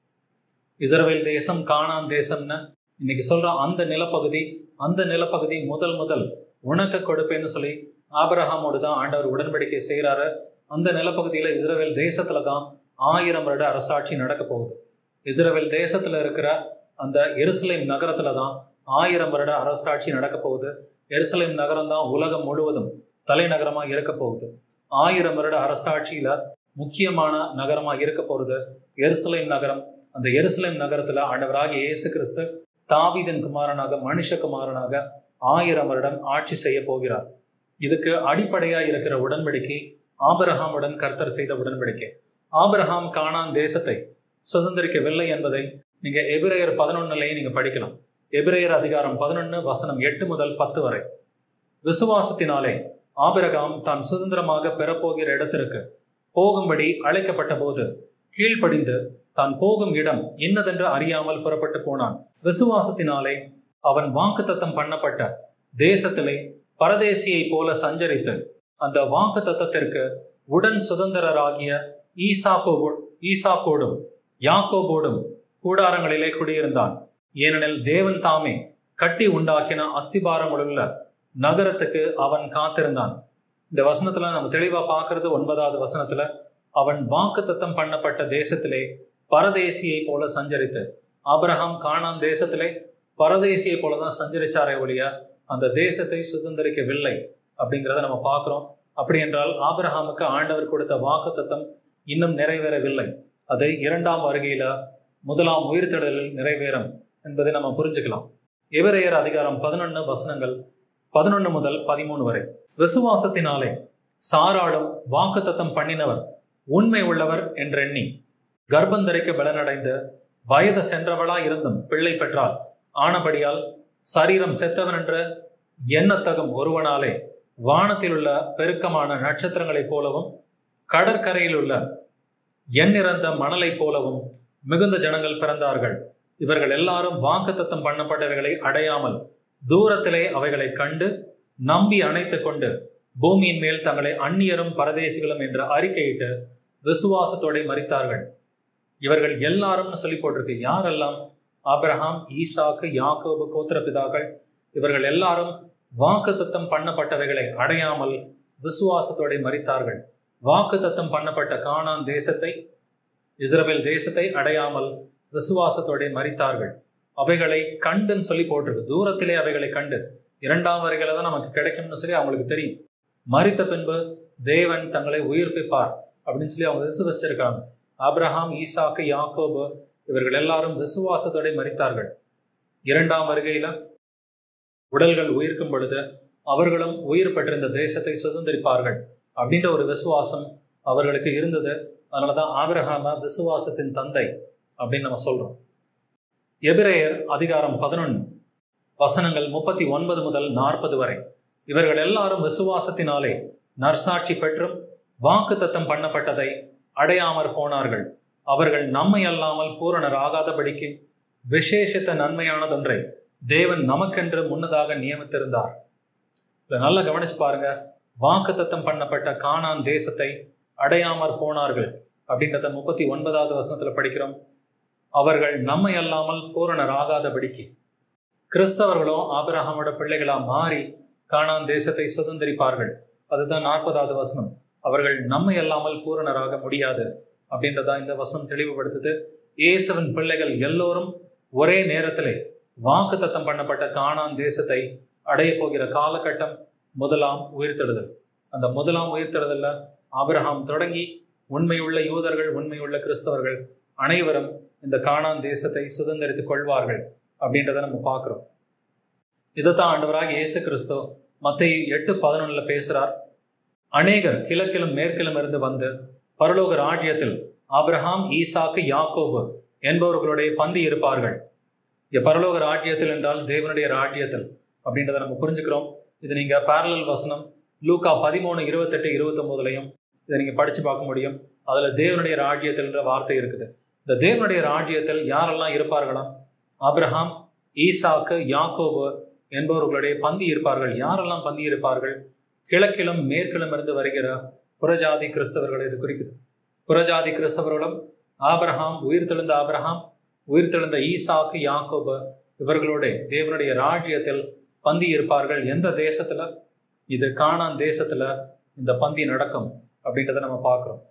[SPEAKER 1] இஸ்ரவேல் தேசம், கானான் தேசம்னு இன்னைக்கு சொல்ற அந்த நிலப்பகுதி, அந்த நிலப்பகுதி முதல் முதல் உனக்கு கொடுப்பேன்னு சொல்லி ஆபிரகாமோடு தான் ஆண்டவர் உடன்படிக்கை செய்கிறாரு. அந்த நிலப்பகுதியில இஸ்ரவேல் தேசத்துல தான் ஆயிரம் வருட அரசாட்சி நடக்க போகுது. இஸ்ரவேல் தேசத்துல இருக்கிற அந்த எருசலேம் நகரத்துல தான் ஆயிரம் வருட அரசாட்சி நடக்க போகுது. எருசலேம் நகரம் தான் உலகம் முழுவதும் தலைநகரமா இருக்க போகுது. ஆயிரம் வருட அரசாட்சியில முக்கியமான நகரமா இருக்க போறது எருசலேம் நகரம். அந்த எருசலேம் நகரத்துல ஆண்டவராகிய இயேசு கிறிஸ்து தாவீதின் குமாரனாக, மனுஷகுமாரனாக ஆயிரம் வருடம் ஆட்சி செய்ய போகிறார். இதுக்கு அடிப்படையா இருக்கிற உடன்படிக்கை ஆபிரகாமுடன் கர்த்தர் செய்த உடன்படிக்கை. ஆபிரகாம் கானான் தேசத்தை சுதந்திரிக்கவில்லை என்பதை நீங்க எபிரேயர் பதினொன்னுலையும் நீங்க படிக்கலாம். எபிரேயர் அதிகாரம் பதினொன்னு வசனம் எட்டு முதல் பத்து வரை. விசுவாசத்தினாலே ஆபிரகாம் தான் சுதந்திரமாக பெறப்போகிற இடத்திற்கு போகும்படி அழைக்கப்பட்ட போது கீழ்ப்படிந்து தான் போகும் இடம் இன்னதென்று அறியாமல் புறப்பட்டு போனான். விசுவாசத்தினாலே அவன் வாக்குத்தத்தம் பண்ணப்பட்ட தேசத்திலே பரதேசியை போல சஞ்சரித்து அந்த வாக்கு தத்தத்திற்கு உடன் சுதந்திரராகிய ஈசாக்கோ ஈசாக்கோடும் யாக்கோபோடும் கூடாரங்களிலே குடியிருந்தான். ஏனெனில் தேவன் தாமே கட்டி உண்டாக்கின அஸ்திபாரங்களுள்ள நகரத்துக்கு அவன் காத்திருந்தான். இந்த வசனத்துல நம்ம தெளிவா பார்க்கறது ஒன்பதாவது வசனத்துல, அவன் வாக்கு தத்தம் பண்ணப்பட்ட தேசத்திலே பரதேசியை போல சஞ்சரித்து. ஆபிரகாம் கானான் தேசத்திலே பரதேசியை போலதான் சஞ்சரிச்சாரே ஒழிய அந்த தேசத்தை சுதந்திரிக்கவில்லை அப்படிங்கிறத நம்ம பார்க்கிறோம். அப்படி என்றால் ஆபிரகாமுக்கு ஆண்டவர் கொடுத்த வாக்கு தத்தம் இன்னும் நிறைவேறவில்லை. அதை இரண்டாம் வருகையில முதலாம் உயிர்த்தெழுதலில் நிறைவேறும் என்பதை நம்ம புரிஞ்சுக்கலாம். எபிரேயர் அதிகாரம் பதினொன்னு வசனங்கள் பதினொன்னு முதல் பதிமூணு வரை. விசுவாசத்தினாலே சாராளும் வாக்கு தத்தம் பண்ணினவர் உண்மை உள்ளவர் என்றெண்ணி கர்ப்பந்தரிக்க பலனடைந்து வயது சென்றவளா இருந்தும் பிள்ளை பெற்றால், ஆனபடியால் சரீரம் செத்தவன் என்ற எண்ணத்தகும் ஒருவனாலே வானத்தில் உள்ள பெருக்கமான நட்சத்திரங்களைப் போலவும் கடற்கரையில் உள்ள எண்ணிறந்த மணலை போலவும் மிகுந்த ஜனங்கள் பிறந்தார்கள். இவர்கள் எல்லாரும் வாக்கு தத்தம் பண்ணப்பட்டவைகளை அடையாமல் தூரத்திலே அவைகளை கண்டு நம்பி அணைத்து கொண்டு பூமியின் மேல் தங்களை அந்நியரும் பரதேசிகளும் என்று அறிக்கையிட்டு விசுவாசத்தோടെ மரித்தார்கள். இவர்கள் எல்லாரும் சொல்லி போட்டிருக்கு. யாரெல்லாம்? ஆபிரகாம், ஈசாக்கு, யாக்கோபு கோத்திர பிதாக்கள். இவர்கள் எல்லாரும் வாக்கு தத்தம் பண்ணப்பட்டவைகளை அடையாமல் விசுவாசத்தோടെ மரித்தார்கள். வாக்கு தத்தம் பண்ணப்பட்ட கானான் தேசத்தை, இஸ்ரவேல் தேசத்தை அடையாமல் விசுவாசத்தோടെ மரித்தார்கள். அவைகளை கண்டுன்னு சொல்லி போட்டிருக்கு. தூரத்திலே அவைகளை கண்டு, இரண்டாம் வரைகளை தான் நமக்கு கிடைக்கும்னு சொல்லி அவங்களுக்கு தெரியும். மரித்த பின்பு தேவன் தங்களை உயிர்ப்பிப்பார் அப்படின்னு சொல்லி அவங்க விசுவசிச்சிருக்காங்க. ஆபிரகாம், ஈசாக்கு, யாக்கோபு இவர்கள் எல்லாரும் விசுவாசத்தோட மரித்தார்கள். இரண்டாம் வருகையில உடல்கள் உயிர்க்கும் பொழுது அவர்களும் உயிர் பெற்றிருந்த தேசத்தை சுதந்திரிப்பார்கள் அப்படின்ற ஒரு விசுவாசம் அவர்களுக்கு இருந்தது. அதனாலதான் ஆபிரகாம விசுவாசத்தின் தந்தை அப்படின்னு நம்ம சொல்றோம். எபிரேயர் அதிகாரம் பதினொன்னு வசனங்கள் முப்பத்தி ஒன்பது முதல் நாற்பது வரை. இவர்கள் எல்லாரும் விசுவாசத்தினாலே நற்சாட்சி பெற்றும் வாக்கு தத்தம் பண்ணப்பட்டதை அடையாமற் போனார்கள். அவர்கள் நம்மை அல்லாமல் பூரணர் ஆகாதபடிக்கு விசேஷித்த நன்மையானதொன்றை தேவன் நமக்கென்று முன்னதாக நியமித்திருந்தார். நல்லா கவனிச்சு பாருங்க. வாக்கு தத்தம் பண்ணப்பட்ட கானான் தேசத்தை அடையாமற் போனார்கள் அப்படின்றத முப்பத்தி ஒன்பதாவது வசனத்துல படிக்கிறோம். அவர்கள் நம்மை அல்லாமல் பூரணர் ஆகாதபடிக்கு. கிறிஸ்தவர்களும் ஆபிரகாமோட பிள்ளைகளா மாறி கானான் தேசத்தை சுதந்திரிப்பார்கள். அதுதான் நாற்பதாவது வசனம். அவர்கள் நம்மை அல்லாமல் பூரணராக முடியாது அப்படின்றதா இந்த வசனம் தெளிவுபடுத்துது. இயேசுவின் பிள்ளைகள் எல்லோரும் ஒரே நேரத்திலே வாக்கு தத்தம் பண்ணப்பட்ட கானான் தேசத்தை அடைய போகிற காலகட்டம் முதலாம் உயிர்த்தெழுதல். அந்த முதலாம் உயிர்த்தெழுதல்ல ஆபிரகாம் தொடங்கி உண்மையுள்ள யூதர்கள், உண்மையுள்ள கிறிஸ்தவர்கள் அனைவரும் இந்த கானான் தேசத்தை சுதந்திரித்துக் கொள்வார்கள் அப்படின்றத நம்ம பார்க்கிறோம். இதைத்தான் ஆண்டவராக இயேசு கிறிஸ்து மத்தேயு எட்டு பதினொன்னுல பேசுறார். அநேகர் கிழக்கிலும் மேற்கிலும் இருந்து வந்து பரலோக ராஜ்யத்தில் ஆபிரகாம், ஈசாக்கு, யாக்கோபு என்பவர்களுடைய பந்தி இருப்பார்கள். பரலோக ராஜ்யத்தில் என்றால் தேவனுடைய ராஜ்யத்தில் அப்படின்றத நம்ம புரிஞ்சுக்கிறோம். இது நீங்க பேரலல் வசனம் லூக்கா பதிமூணு இருபத்தெட்டு இருபத்தி ஒன்பதுலையும் இதை நீங்க படிச்சு பார்க்க முடியும். அதுல தேவனுடைய ராஜ்யத்தில் என்ற வார்த்தை இருக்குது. இந்த தேவனுடைய ராஜ்யத்தில் யாரெல்லாம் இருப்பார்களாம்? ஆபிரகாம், ஈசாக்கு, யாக்கோபு என்பவர்களுடைய பந்தி இருப்பார்கள். யாரெல்லாம் பந்தி இருப்பார்கள்? கிழக்கிலும் மேற்கிலும் இருந்து வருகிற புறஜாதி கிறிஸ்தவர்களை இது குறிக்குது. புறஜாதி கிறிஸ்தவர்களும் ஆபிரகாம், உயிர்த்தெழுந்த ஆபிரகாம், உயிர்த்தெழுந்த ஈசாக்கு, யாக்கோபு இவர்களோட தேவனுடைய ராஜ்யத்தில் பந்தி இருப்பார்கள். எந்த தேசத்துல? இது கானான் தேசத்துல இந்த பந்தி நடக்கும் அப்படின்றத நம்ம பார்க்கிறோம்.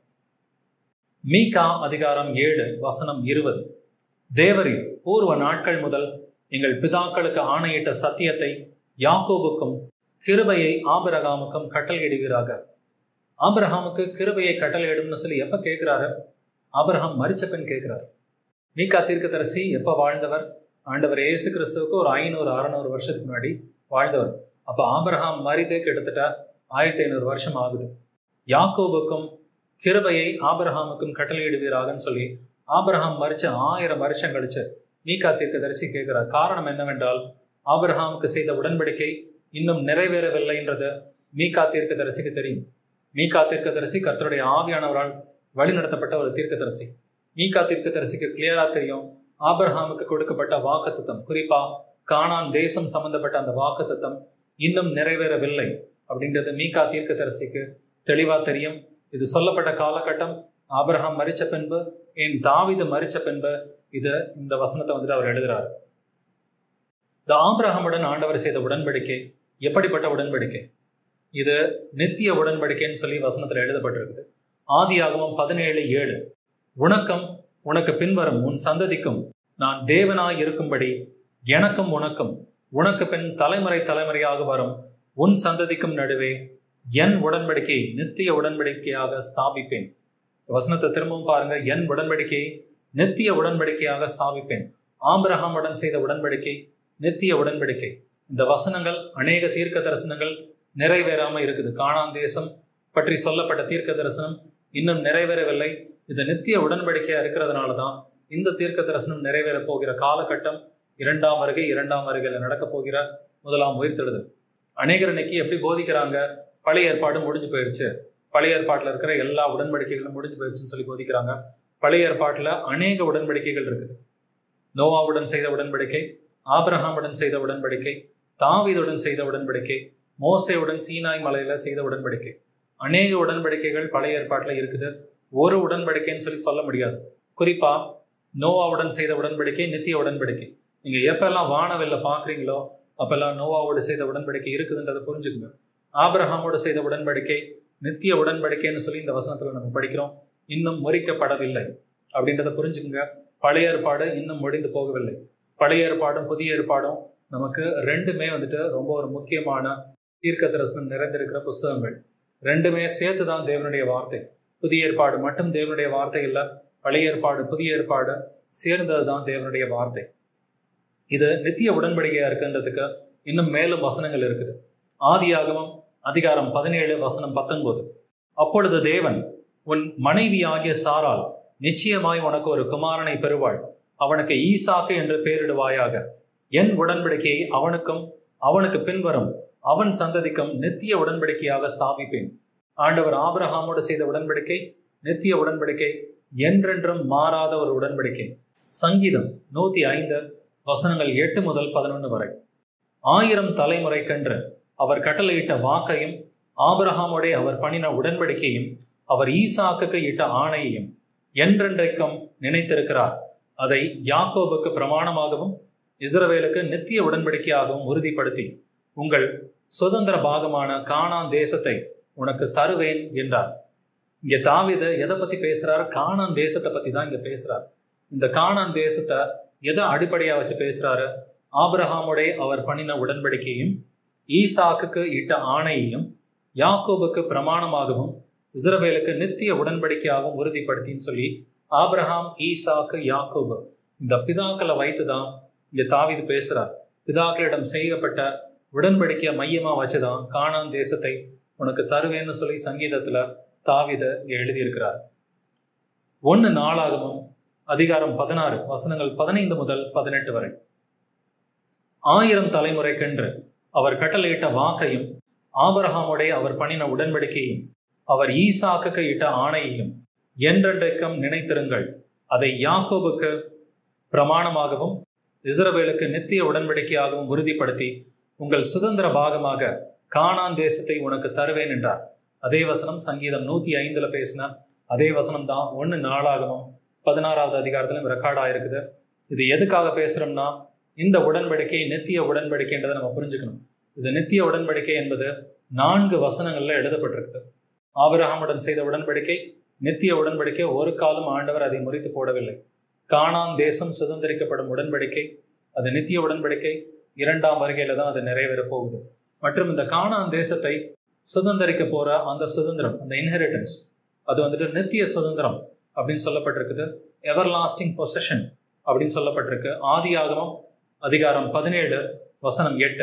[SPEAKER 1] மீகா அதிகாரம் ஏழு வசனம் இருபது. தேவரீர் பூர்வ நாட்கள் முதல் எங்கள் பிதாக்களுக்கு ஆணையிட்ட சத்தியத்தை யாக்கோபுக்கும் கிருபையை ஆபிரகாமுக்கும் கட்டளையிடுகிறாங்க. ஆபிரகாமுக்கு கிருபையை கட்டளையிடும்னு சொல்லி எப்ப கேட்கிறாரு? ஆபிரகாம் மரிச்ச பின் கேட்கிறாரு. மீகா தீர்க்கதரிசி எப்ப வாழ்ந்தவர்? ஆண்டவர் இயேசு கிறிஸ்துவுக்கு ஒரு ஐநூறு அறுநூறு வருஷத்துக்கு முன்னாடி வாழ்ந்தவர். அப்ப ஆபிரகாம் மரித்தே கிட்டத்தட்ட ஆயிரத்தி ஐநூறு வருஷம் ஆகுது. யாக்கோபுக்கும் கிருபையை ஆபிரகாமுக்கும் கட்டளையிடுவீராகன்னு சொல்லி ஆபிரகாம் மரிச்ச ஆயிரம் வருஷம் கழிச்சு மீகா தீர்க்கதரிசி கேட்கிறார். காரணம் என்னவென்றால் ஆபிரகாமுக்கு செய்த உடன்படிக்கை இன்னும் நிறைவேறவில்லைன்றது மீகா தீர்க்கதரிசிக்கு தெரியும். மீகா தீர்க்கதரிசி கர்த்தருடைய ஆவியானவரால் வழிநடத்தப்பட்ட ஒரு தீர்க்கதரிசி. மீகா தீர்க்கதரிசிக்கு கிளியரா தெரியும் ஆபிரகாமுக்கு கொடுக்கப்பட்ட வாக்குத்தத்தம், குறிப்பா கானான் தேசம் சம்பந்தப்பட்ட அந்த வாக்குத்தத்தம் இன்னும் நிறைவேறவில்லை அப்படின்றது மீகா தீர்க்கதரிசிக்கு தெளிவா தெரியும். இது சொல்லப்பட்ட காலகட்டம் ஆபிரகாம் மரிச்ச பின்பு, ஏன் தாவீது மரிச்ச பின்பு இது இந்த வசனத்தை வந்துட்டு அவர் எழுதுறாரு. இந்த ஆபிரகாமுடன் ஆண்டவர் செய்த உடன்படிக்கை எப்படிப்பட்ட உடன்படிக்கை? இது நித்திய உடன்படிக்கைன்னு சொல்லி வசனத்துல எழுதப்பட்டிருக்குது. ஆதியாகமம் பதினேழு ஏழு. உனக்கும் உனக்கு பின்வரும் உன் சந்ததிக்கும் நான் தேவனாய் இருக்கும்படி எனக்கும் உனக்கும் உனக்கு பின் தலைமுறை தலைமுறையாக வரும் உன் சந்ததிக்கும் நடுவே என் உடன்படிக்கையை நித்திய உடன்படிக்கையாக ஸ்தாபிப்பேன். வசனத்தை திரும்பவும் பாருங்க. என் உடன்படிக்கையை நித்திய உடன்படிக்கையாக ஸ்தாபிப்பேன். ஆபிரகாமுடன் செய்த உடன்படிக்கை நித்திய உடன்படிக்கை. இந்த வசனங்கள் அநேக தீர்க்க தரிசனங்கள் நிறைவேறாம இருக்குது. கானான் தேசம் பற்றி சொல்லப்பட்ட தீர்க்க தரிசனம் இன்னும் நிறைவேறவில்லை. இது நித்திய உடன்படிக்கையா இருக்கிறதுனால தான் இந்த தீர்க்க தரிசனம் நிறைவேற போகிற காலகட்டம் இரண்டாம் வருகை, இரண்டாம் வருகையில் நடக்க போகிற முதலாம் உயிர்த்தெழுதல். அநேகர் இன்னைக்கு எப்படி போதிக்கிறாங்க? பழைய ஏற்பாடு முடிஞ்சு போயிடுச்சு, பழைய ஏற்பாட்டில் இருக்கிற எல்லா உடன்படிக்கைகளும் முடிஞ்சு போயிடுச்சுன்னு சொல்லி போதிக்கிறாங்க. பழைய ஏற்பாட்டில் அநேக உடன்படிக்கைகள் இருக்குது. நோவாவுடன் செய்த உடன்படிக்கை, ஆபிரகாமுடன் செய்த உடன்படிக்கை, தாவீதுடன் செய்த உடன்படிக்கை, மோசேவுடன் சீனாய் மலையில செய்த உடன்படிக்கை. அநேக உடன்படிக்கைகள் பழைய ஏற்பாட்டில் இருக்குது. ஒரு உடன்படிக்கைன்னு சொல்லி சொல்ல முடியாது. குறிப்பா நோவாவுடன் செய்த உடன்படிக்கை நித்திய உடன்படிக்கை. நீங்க எப்பெல்லாம் வானவெல்ல பாக்குறீங்களோ அப்பெல்லாம் நோவாவோடு செய்த உடன்படிக்கை இருக்குதுன்றதை புரிஞ்சுக்குங்க. ஆபிரகாமோடு செய்த உடன்படிக்கை நித்திய உடன்படிக்கைன்னு சொல்லி இந்த வசனத்துல நம்ம படிக்கிறோம். இன்னும் முறிக்கப்படவில்லை அப்படின்றத புரிஞ்சுக்குங்க. பழைய ஏற்பாடு இன்னும் முடிந்து போகவில்லை. பழைய ஏற்பாடும் புதிய ஏற்பாடும் நமக்கு ரெண்டுமே வந்துட்டு ரொம்ப ஒரு முக்கியமான தீர்க்க தரிசனம் நிறைந்திருக்கிற புஸ்தகங்கள். ரெண்டுமே சேர்த்து தான் தேவனுடைய வார்த்தை. புதிய ஏற்பாடு மட்டும் தேவனுடைய வார்த்தை இல்லை, பழைய ஏற்பாடு புதிய ஏற்பாடு சேர்ந்தது தான் தேவனுடைய வார்த்தை. இது நித்திய உடன்படிக்கையா இருக்குன்றதுக்கு இன்னும் மேலும் வசனங்கள் இருக்குது. ஆதியாகமம் அதிகாரம் பதினேழு வசனம் பத்தொன்பது. அப்பொழுது தேவன், உன் மனைவியாகிய சாராள் நிச்சயமாய் உனக்கு ஒரு குமாரனை பெறுவாள், அவனுக்கு ஈசாக்கு என்று பெயரிடுவாயாக. என் உடன்படிக்கையை அவனுக்கும் அவனுக்கு பின்வரும் அவன் சந்ததிக்கும் நித்திய உடன்படிக்கையாக ஸ்தாபிப்பேன். ஆண்டவர் ஆபிரகாமோடு செய்த உடன்படிக்கை நித்திய உடன்படிக்கை, என்றென்றும் மாறாத ஒரு உடன்படிக்கை. சங்கீதம் நூத்தி ஐந்து வசனங்கள் எட்டு முதல் பதினொன்று வரை. ஆயிரம் தலைமுறைக்கென்று அவர் கட்டளையிட்ட வாக்கையும் ஆபிரகாமோடே அவர் பண்ணின உடன்படிக்கையும் அவர் ஈசாக்குக்கு இட்ட ஆணையையும் என்றென்றைக்கும் நினைத்திருக்கிறார். அதை யாக்கோபுக்கு பிரமாணமாகவும் இஸ்ரவேலுக்கு நித்திய உடன்படிக்கையாகவும் உறுதிப்படுத்தி உங்கள் சுதந்திர பாகமான கானான் தேசத்தை உனக்கு தருவேன் என்றார். இங்க தாவீது எதை பத்தி பேசுறாரு? கானான் தேசத்தை பத்தி தான் இங்க பேசுறார். இந்த கானான் தேசத்தை எதை அடிப்படையா வச்சு பேசுறாரு? ஆபிரகாமுடைய அவர் பண்ணின உடன்படிக்கையும் ஈசாக்குக்கு இட்ட ஆணையையும் யாக்கோபுக்கு பிரமாணமாகவும் இஸ்ரவேலுக்கு நித்திய உடன்படிக்கையாகவும் உறுதிப்படுத்தின்னு சொல்லி ஆபிரகாம், ஈசாக்கு, யாக்கோபு இந்த பிதாக்களை வைத்துதான் இங்க தாவீது பேசுறார். பிதாக்களிடம் செய்யப்பட்ட உடன்படிக்கையை மையமா வச்சுதான் கானான் தேசத்தை உனக்கு தருவேன்னு சொல்லி சங்கீதத்துல தாவீது இங்க எழுதியிருக்கிறார். ஒன்னு நாளாகமம் அதிகாரம் பதினாறு வசனங்கள் பதினைந்து முதல் பதினெட்டு வரை. ஆயிரம் தலைமுறைக்கென்று அவர் கட்டளையிட்ட வாக்கையும் ஆபிரகாமுடைய அவர் பண்ணின உடன்படிக்கையும் அவர் ஈசாக்குக்கு இட்ட ஆணையையும் என்றென்றைக்கும் நினைத்திருங்கள். அதை யாக்கோபுக்கு பிரமாணமாகவும் இஸ்ரவேலுக்கு நித்திய உடன்படிக்கையாகவும் உறுதிப்படுத்தி உங்கள் சுதந்திர பாகமாக கானான் தேசத்தை உனக்கு தருவேன் என்றார். அதே வசனம் சங்கீதம் நூத்தி ஐந்துல பேசின அதே வசனம் தான் ஒன்று நாளாகமும் பதினாறாவது அதிகாரத்திலும் ரெக்கார்ட் ஆயிருக்குது. இது எதுக்காக பேசுகிறோம்னா, இந்த உடன்படிக்கை நித்திய உடன்படிக்கைன்றதை நம்ம புரிஞ்சுக்கணும். இது நித்திய உடன்படிக்கை என்பது நான்கு வசனங்களில் எழுதப்பட்டிருக்குது. ஆபிரகாமுடன் செய்த உடன்படிக்கை நித்திய உடன்படிக்கை, ஒரு காலம் ஆண்டவர் அதை முறித்து போடவில்லை. கானான் தேசம் சுதந்திரிக்கப்படும் உடன்படிக்கை, அது நித்திய உடன்படிக்கை. இரண்டாம் வருகையில தான் அது நிறைவேற போகுது. மற்றும் இந்த கானான் தேசத்தை சுதந்திரிக்க போற அந்த சுதந்திரம், அந்த இன்ஹெரிட்டன்ஸ், அது வந்துட்டு நித்திய சுதந்திரம் அப்படின்னு சொல்லப்பட்டிருக்குது. எவர் லாஸ்டிங் பொசஷன் அப்படின்னு சொல்லப்பட்டிருக்கு. ஆதியாகமம் அதிகாரம் பதினேழு வசனம் எட்டு.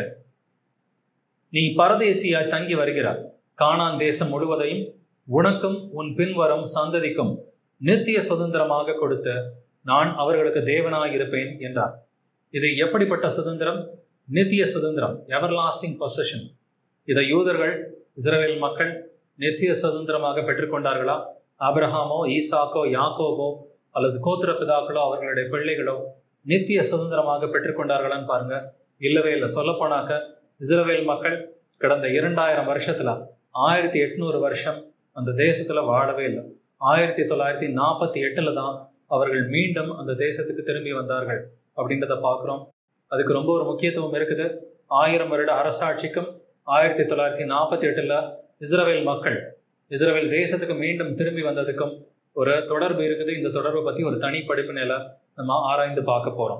[SPEAKER 1] நீ பரதேசியாய் தங்கி வருகிறாய், கானான் தேசம் முழுவதையும் உனக்கும் உன் பின்வரும் சந்ததிக்கும் நித்திய சுதந்திரமாக கொடுத்து நான் அவர்களுக்கு தேவனாய் இருப்பேன் என்றார். இது எப்படிப்பட்ட சுதந்திரம்? நித்திய சுதந்திரம், எவர் லாஸ்டிங் பொசஷன். இதை யூதர்கள், இஸ்ரவேல் மக்கள் நித்திய சுதந்திரமாக பெற்றுக்கொண்டார்களா? ஆபிரகாமோ, ஈசாக்கோ, யாக்கோபோ அல்லது கோத்திர பிதாக்களோ அவர்களுடைய பிள்ளைகளோ நித்திய சுதந்திரமாக பெற்றுக்கொண்டார்களான்னு பாருங்க. இல்லவே இல்லை. சொல்லப்போனாக்க இஸ்ரவேல் மக்கள் கடந்த இரண்டாயிரம் வருஷத்துல ஆயிரத்தி எட்நூறு வருஷம் அந்த தேசத்துல வாழவே இல்லை. ஆயிரத்தி தொள்ளாயிரத்தி நாற்பத்தி எட்டுல தான் அவர்கள் மீண்டும் அந்த தேசத்துக்கு திரும்பி வந்தார்கள் அப்படின்றத பார்க்குறோம். அதுக்கு ரொம்ப ஒரு முக்கியத்துவம் இருக்குது. ஆயிரம் வருட அரசாட்சிக்கும் ஆயிரத்தி தொள்ளாயிரத்தி நாற்பத்தி எட்டுல இஸ்ரவேல் மக்கள் இஸ்ரவேல் தேசத்துக்கு மீண்டும் திரும்பி வந்ததுக்கும் ஒரு தொடர்பு இருக்குது. இந்த தொடர்பை பத்தி ஒரு தனி படிப்பினையில நம்ம ஆராய்ந்து பார்க்க போறோம்.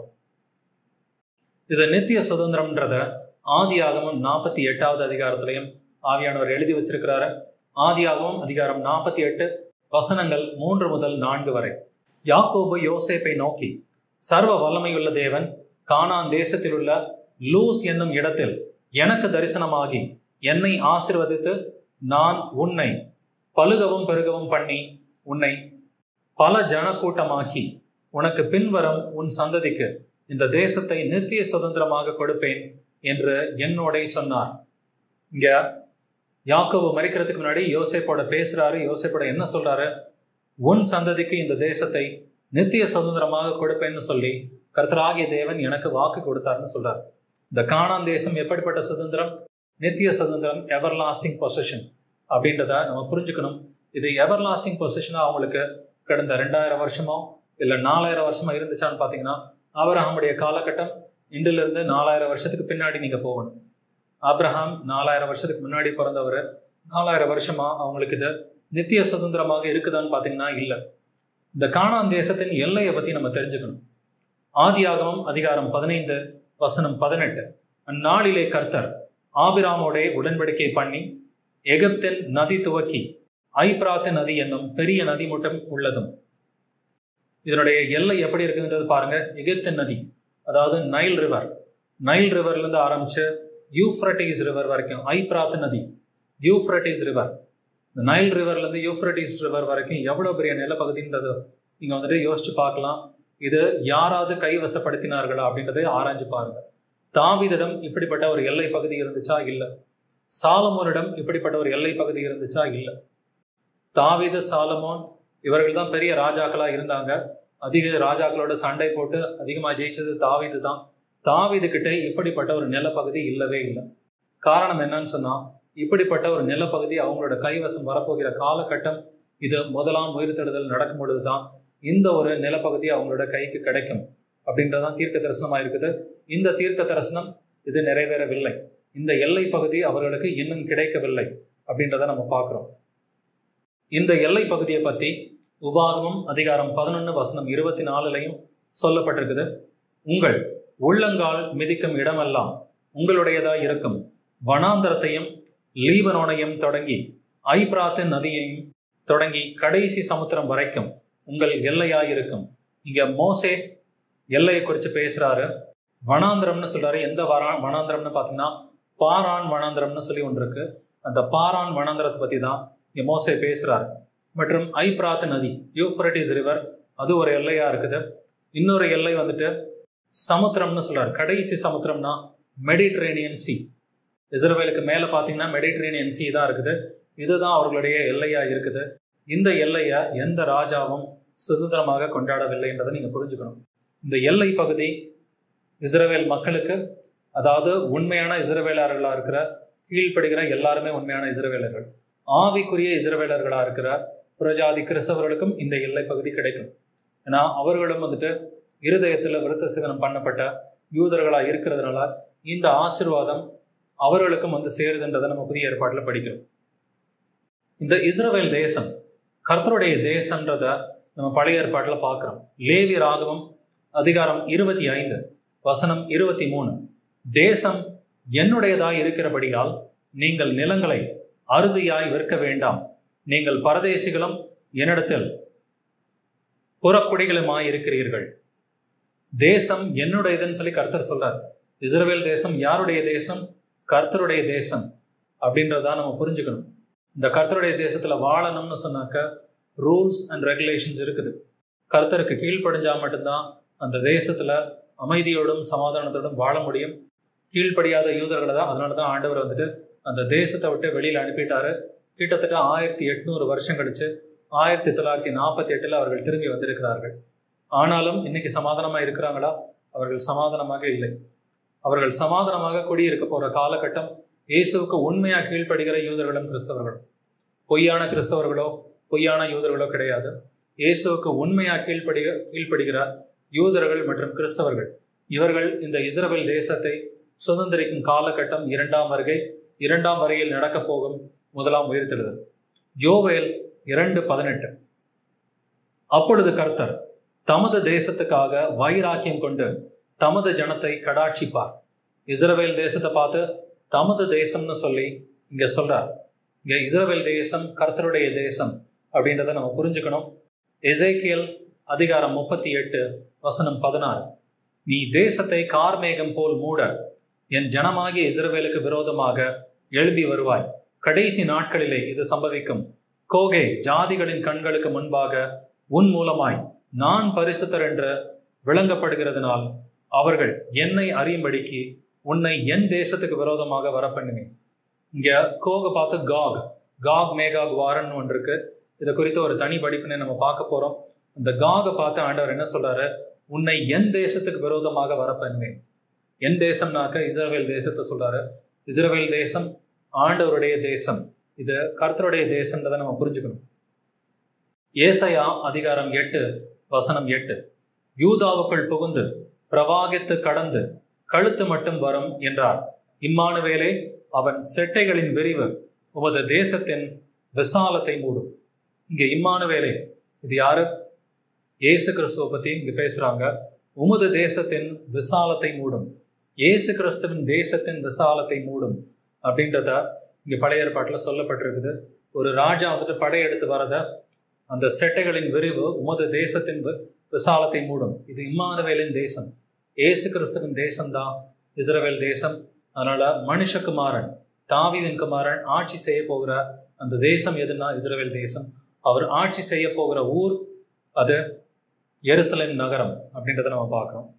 [SPEAKER 1] இது நித்திய சுதந்திரம்ன்றத ஆதியாகமம் நாற்பத்தி எட்டாவது அதிகாரத்திலையும் ஆவியானவர் எழுதி வச்சிருக்கிறாரு. ஆதியாகமம் அதிகாரம் நாற்பத்தி எட்டு வசனங்கள் மூன்று முதல் நான்கு வரை. யாக்கோபு யோசேப்பை நோக்கி, சர்வ வல்லமையுள்ள தேவன் கானான் தேசத்தில் உள்ள லூஸ் என்னும் இடத்தில் எனக்கு தரிசனமாகி என்னை ஆசீர்வதித்து நான் உன்னை பலுகவும் பெருகவும் பண்ணி உன்னை பல ஜனக்கூட்டமாக்கி உனக்கு பின்வரும் உன் சந்ததிக்கு இந்த தேசத்தை நித்திய சுதந்திரமாக கொடுப்பேன் என்று என்னோட சொன்னார். இங்க யாக்கோபு மரிக்கிறதுக்கு முன்னாடி யோசேப்போட பேசுறாரு. யோசேப்போட என்ன சொல்றாரு? உன் சந்ததிக்கு இந்த தேசத்தை நித்திய சுதந்திரமாக கொடுப்பேன்னு சொல்லி கர்த்தராகிய தேவன் எனக்கு வாக்கு கொடுத்தாருன்னு சொல்றாரு. இந்த கானான் தேசம் எப்படிப்பட்ட சுதந்திரம்? நித்திய சுதந்திரம், எவர் லாஸ்டிங் பொசிஷன் அப்படின்றத நம்ம புரிஞ்சுக்கணும். இது எவர் லாஸ்டிங் பொசிஷனா அவங்களுக்கு கடந்த ரெண்டாயிரம் வருஷமோ இல்லை நாலாயிரம் வருஷமா இருந்துச்சான்னு பார்த்தீங்கன்னா, ஆபிரகாமுடைய காலகட்டம் இன்றிலிருந்து நாலாயிரம் வருஷத்துக்கு பின்னாடி நீங்க போகணும். ஆபிரகாம் நாலாயிரம் வருஷத்துக்கு முன்னாடி பிறந்தவர். நாலாயிரம் வருஷமா அவங்களுக்கு இது நித்திய சுதந்திரமாக இருக்குதான்னு பார்த்தீங்கன்னா இல்லை. இந்த கானான் தேசத்தின் எல்லையை பற்றி நம்ம தெரிஞ்சுக்கணும். ஆதியாகமம் அதிகாரம் பதினைந்து வசனம் பதினெட்டு. அந்நாளிலே கர்த்தர் ஆபிராமோடே உடன்படிக்கை பண்ணி எகிப்தின் நதி துவக்கி ஐப்ராத்து நதி என்னும் பெரிய நதி மட்டும் உள்ளதும். இதனுடைய எல்லை எப்படி இருக்குதுன்றது பாருங்க. எகிப்தின் நதி, அதாவது நைல் ரிவர், நைல் ரிவர்லேருந்து ஆரம்பிச்சு யூஃப்ரட்டிஸ் ரிவர் வரைக்கும், ஐப்ராத்து நதி, யூஃப்ரட்டிஸ் ரிவர், இந்த நைல் ரிவர்லேருந்து யூஃப்ரட்டிஸ் ரிவர் வரைக்கும் எவ்வளோ பெரிய நிலப்பகுதின்றது நீங்கள் வந்துட்டு யோசிச்சு பார்க்கலாம். இது யாராவது கைவசப்படுத்தினார்களா அப்படின்றதை ஆராய்ஞ்சு பாருங்க. தாவீதிடம் இப்படிப்பட்ட ஒரு எல்லை பகுதி இருந்துச்சா? இல்லை. சாலமோனிடம் இப்படிப்பட்ட ஒரு எல்லை பகுதி இருந்துச்சா? இல்லை. தாவீது, சாலமோன் இவர்கள் தான் பெரிய ராஜாக்களாக இருந்தாங்க. அதிக ராஜாக்களோட சண்டை போட்டு அதிகமாக ஜெயிச்சது தாவீது தான். தாவீது கிட்ட இப்படிப்பட்ட ஒரு நிலப்பகுதி இல்லவே இல்லை. காரணம் என்னன்னு சொன்னா, இப்படிப்பட்ட ஒரு நிலப்பகுதி அவங்களோட கைவசம் வரப்போகிற காலகட்டம், இது முதலாம் உயிர்த்தெழுதல் நடக்கும் பொழுது தான் இந்த ஒரு நிலப்பகுதி அவங்களோட கைக்கு கிடைக்கும் அப்படின்றதான் தீர்க்க தரிசனமாக இருக்குது. இந்த தீர்க்க தரிசனம் இது நிறைவேறவில்லை. இந்த எல்லை பகுதி அவர்களுக்கு இன்னும் கிடைக்கவில்லை அப்படின்றத நம்ம பார்க்குறோம். இந்த எல்லை பகுதியை பற்றி உபாகமம் அதிகாரம் பதினொன்று வசனம் இருபத்தி நாலுலையும் சொல்லப்பட்டிருக்குது. உங்கள் உள்ளங்கால் மிதிக்கும் இடமெல்லாம் உங்களுடையதாக இருக்கும், வனாந்தரத்தையும் லீபனோனையும் தொடங்கி ஐப்ராத்து நதியையும் தொடங்கி கடைசி சமுத்திரம் வரைக்கும் உங்கள் எல்லையாயிருக்கும். இங்க மோசே எல்லையை குறித்து பேசுறாரு. வனாந்திரம்னு சொல்றாரு. எந்த வரா வனாந்திரம்னு பார்த்தீங்கன்னா பாரான் வனாந்திரம்னு சொல்லி ஒன்று இருக்கு. அந்த பாரான் வனாந்திரத்தை பற்றி தான் இங்கே மோசே பேசுறாரு. மற்றும் ஐப்ராத்து நதி, யூஃப்ரட்டிஸ் ரிவர், அது ஒரு எல்லையா இருக்குது. இன்னொரு எல்லை வந்துட்டு சமுத்திரம்னு சொல்றாரு. கடைசி சமுத்திரம்னா மெடிட்ரேனியன் சி. இஸ்ரவேலுக்கு மேலே பார்த்தீங்கன்னா மெடிட்ரேனியன் சி தான் இருக்குது. இதுதான் அவர்களுடைய எல்லையா இருக்குது. இந்த எல்லையை எந்த ராஜாவும் சுதந்திரமாக கொண்டாடவில்லைன்றதை நீங்கள் புரிஞ்சுக்கணும். இந்த எல்லை பகுதி இஸ்ரவேல் மக்களுக்கு, அதாவது உண்மையான இஸ்ரவேலர்களாக இருக்கிற, கீழ்ப்படுகிற எல்லாருமே உண்மையான இஸ்ரவேலர்கள், ஆவிக்குரிய இஸ்ரவேலர்களாக இருக்கிற புறஜாதி கிறிஸ்தவர்களுக்கும் இந்த எல்லை பகுதி கிடைக்கும். ஏன்னா அவர்களும் வந்துட்டு இருதயத்தில் விருத்த சேதனம் பண்ணப்பட்ட யூதர்களாக இருக்கிறதுனால இந்த ஆசீர்வாதம் அவர்களுக்கும் வந்து சேருதுன்றதை நம்ம புதிய ஏற்பாட்டில் படிக்கிறோம். இந்த இஸ்ரவேல் தேசம் கர்த்தருடைய தேசன்றத நம்ம பழைய ஏற்பாட்டில் பார்க்குறோம். லேவி ராகவம் அதிகாரம் இருபத்தி ஐந்து வசனம் இருபத்தி மூணு, தேசம் என்னுடையதாய் இருக்கிறபடியால் நீங்கள் நிலங்களை அறுதியாய் விற்க வேண்டாம், நீங்கள் பரதேசிகளும் என்னிடத்தில் புறக்குடிகளுமாய் இருக்கிறீர்கள். தேசம் என்னுடையதுன்னு சொல்லி கர்த்தர் சொல்றார். இஸ்ரவேல் தேசம் யாருடைய தேசம்? கர்த்தருடைய தேசம் அப்படின்றதான் நம்ம புரிஞ்சுக்கணும். இந்த கர்த்தருடைய தேசத்துல வாழணும்னு சொன்னாக்க ரூல்ஸ் அண்ட் ரெகுலேஷன்ஸ் இருக்குது. கர்த்தருக்கு கீழ்ப்படிஞ்சா மட்டும்தான் அந்த தேசத்துல அமைதியோடும் சமாதானத்தோடும் வாழ முடியும். கீழ்ப்படியாத யூதர்களை தான், அதனால தான் ஆண்டவர் வந்துட்டு அந்த தேசத்தை விட்டு வெளியில் அனுப்பிட்டாரு. கிட்டத்தட்ட ஆயிரத்தி எட்நூறு வருஷம் கழிச்சு ஆயிரத்தி தொள்ளாயிரத்தி நாற்பத்தி எட்டுல அவர்கள் திரும்பி வந்திருக்கிறார்கள். ஆனாலும் இன்னைக்கு சமாதானமாக இருக்கிறாங்களா? அவர்கள் சமாதானமாக இல்லை. அவர்கள் சமாதானமாக குடியிருக்க போற காலகட்டம் இயேசுவுக்கு உண்மையா கீழ்ப்படுகிற யூதர்களும் கிறிஸ்தவர்களும். பொய்யான கிறிஸ்தவர்களோ பொய்யான யூதர்களோ கிடையாது. இயேசுவுக்கு உண்மையா கீழ்ப்படுக கீழ்ப்படுகிற யூதர்கள் மற்றும் கிறிஸ்தவர்கள், இவர்கள் இந்த இஸ்ரவேல் தேசத்தை சுதந்திரிக்கும் காலகட்டம் இரண்டாம் வருகை. இரண்டாம் வருகையில் நடக்க போகும் முதலாம் உயிர்த்தெழுதல். யோவேல் இரண்டு பதினெட்டு, அப்பொழுது கர்த்தர் தமது தேசத்துக்காக வைராக்கியம் கொண்டு தமது ஜனத்தை கடாட்சிப்பார். இஸ்ரவேல் தேசத்தை பார்த்து தமது தேசம்னு சொல்லி இங்க சொல்றார். இங்க இஸ்ரவேல் தேசம் கர்த்தருடைய தேசம் அப்படின்றத நம்ம புரிஞ்சுக்கணும். எசேக்கியேல் அதிகாரம் முப்பத்தி எட்டு வசனம் பதினாறு, நீ தேசத்தை கார்மேகம் போல் மூட என் ஜனமாகிய இஸ்ரவேலுக்கு விரோதமாக எழும்பி வருவாய். கடைசி நாட்களிலே இது சம்பவிக்கும். கோகே, ஜாதிகளின் கண்களுக்கு முன்பாக உன் மூலமாய் நான் பரிசுத்தர் என்று விளங்கப்படுகிறதுனால் அவர்கள் என்னை அறியும்படிக்கு உன்னை என் தேசத்துக்கு விரோதமாக வர பண்ணுவேன். இங்க கோக பார்த்து காக் காக் மேகாக் வாரன் ஒன்று இருக்கு. இதை குறித்து ஒரு தனி படிப்பினை நம்ம பார்க்க போறோம். அந்த காகை பார்த்து ஆண்டவர் என்ன சொல்றாரு? உன்னை என் தேசத்துக்கு விரோதமாக வர பண்ணுவேன். என் தேசம்னாக்க இஸ்ரவேல் தேசத்தை சொல்றாரு. இஸ்ரவேல் தேசம் ஆண்டவருடைய தேசம், இது கர்த்தருடைய தேசம்ன்றதை நம்ம புரிஞ்சுக்கணும். ஏசாயா அதிகாரம் எட்டு வசனம் எட்டு, யூதாவுக்குள் புகுந்து பிரவாகித்து கடந்து கழுத்து மட்டும் வரும் என்றார். இம்மானுவேலே, அவன் செட்டைகளின் விரிவு உமது தேசத்தின் விசாலத்தை மூடும். இங்க இம்மானுவேலே, இது யாரு? இயேசு கிறிஸ்துவை பத்தி இங்க பேசுறாங்க. உமது தேசத்தின் விசாலத்தை மூடும். இயேசு கிறிஸ்துவின் தேசத்தின் விசாலத்தை மூடும் அப்படின்றத இங்க பழைய ஏற்பாட்டில் சொல்லப்பட்டிருக்குது. ஒரு ராஜா வந்துட்டு படையெடுத்து வரத அந்த செட்டைகளின் விரிவு உமது தேசத்தின் விசாலத்தை மூடும். இது இம்மானுவேலின் தேசம், இயேசு கிறிஸ்துவின் தேசம்தான் இஸ்ரவேல் தேசம். அதனால மனுஷகுமாரன், தாவீதின் குமாரன் ஆட்சி செய்ய போகிற அந்த தேசம் எதுனா இஸ்ரவேல் தேசம். அவர் ஆட்சி செய்ய போகிற ஊர் அது எருசலேம் நகரம் அப்படின்றத நம்ம பார்க்கிறோம்.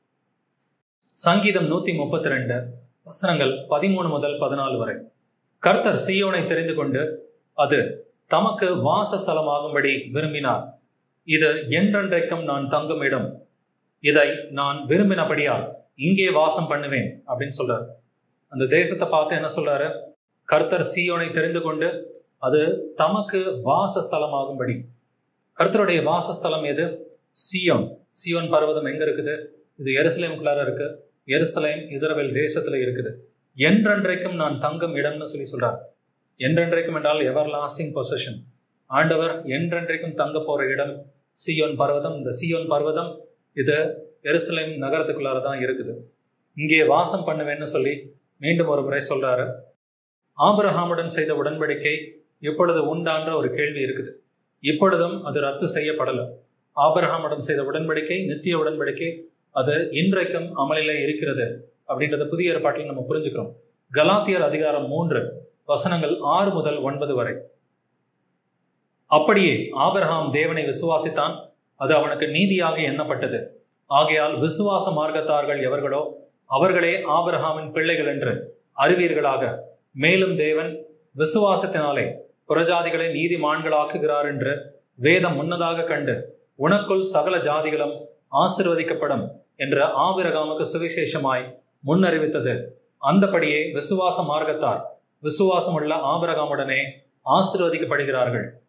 [SPEAKER 1] சங்கீதம் நூத்தி முப்பத்தி ரெண்டு வசனங்கள் பதிமூணு முதல் பதினாலு வரை, கர்த்தர் சீயோனை தெரிந்து கொண்டு அது தமக்கு வாசஸ்தலமாகும்படி விரும்பினார். இது என்றென்றைக்கும் நான் தங்கும் இடம். இதை நான் விரும்பினபடியால் இங்கே வாசம் பண்ணுவேன் அப்படின்னு சொல்றாரு. அந்த தேசத்தை பார்த்து என்ன சொல்றாரு? கர்த்தர் சீயோனை தெரிந்து கொண்டு அது தமக்கு வாசஸ்தலமாகும்படி. கர்த்தருடைய வாசஸ்தலம் எது? சியோன். சியோன் பர்வதம் எங்க இருக்குது? இது எருசலேமுக்குள்ளார இருக்கு. எருசலேம் இஸ்ரவேல் தேசத்துல இருக்குது. என்றென்றைக்கும் நான் தங்கும் இடம்னு சொல்லி சொல்றார். என்றென்றைக்கும் என்றால் எவர் லாஸ்டிங் பொசிஷன். ஆண்டவர் என்றென்றைக்கும் தங்க போற இடம் சியோன் பர்வதம். இந்த சியோன் பர்வதம் இது எருசலேம் நகரத்துக்குள்ளார தான் இருக்குது. இங்கே வாசம் பண்ணுவேன்னு சொல்லி மீண்டும் ஒரு முறை சொல்றாரு. ஆபிரகாமுடன் செய்த உடன்படிக்கை இப்பொழுது உண்டான்ற ஒரு கேள்வி இருக்குது. இப்பொழுதும் அது ரத்து செய்யப்படலை. ஆபிரகாமுடன் செய்த உடன்படிக்கை நித்திய உடன்படிக்கை, அது இன்றைக்கும் அமலிலே இருக்கிறது அப்படின்றத புதிய ஏற்பாட்டில் நம்ம புரிஞ்சுக்கிறோம். கலாத்தியர் அதிகாரம் மூன்று வசனங்கள் ஆறு முதல் ஒன்பது வரை, அப்படியே ஆபிரகாம் தேவனை விசுவாசித்தான், அது அவனுக்கு நீதியாக எண்ணப்பட்டது. ஆகையால் விசுவாச மார்க்கத்தார்கள் எவர்களோ அவர்களே ஆபிரகாமின் பிள்ளைகள் என்று அறிவீர்களாக. மேலும் தேவன் விசுவாசத்தினாலே புறஜாதிகளை நீதிமான்களாக்குகிறார் என்று வேதம் முன்னதாக கண்டு உனக்குள் சகல ஜாதிகளும் ஆசிர்வதிக்கப்படும் என்ற ஆபிரகாமுக்கு சுவிசேஷமாய் முன்னறிவித்தது. அந்தபடியே விசுவாச மார்க்கத்தார் விசுவாசமுள்ள ஆபிரகாமுடனே ஆசிர்வதிக்கப்படுகிறார்கள்.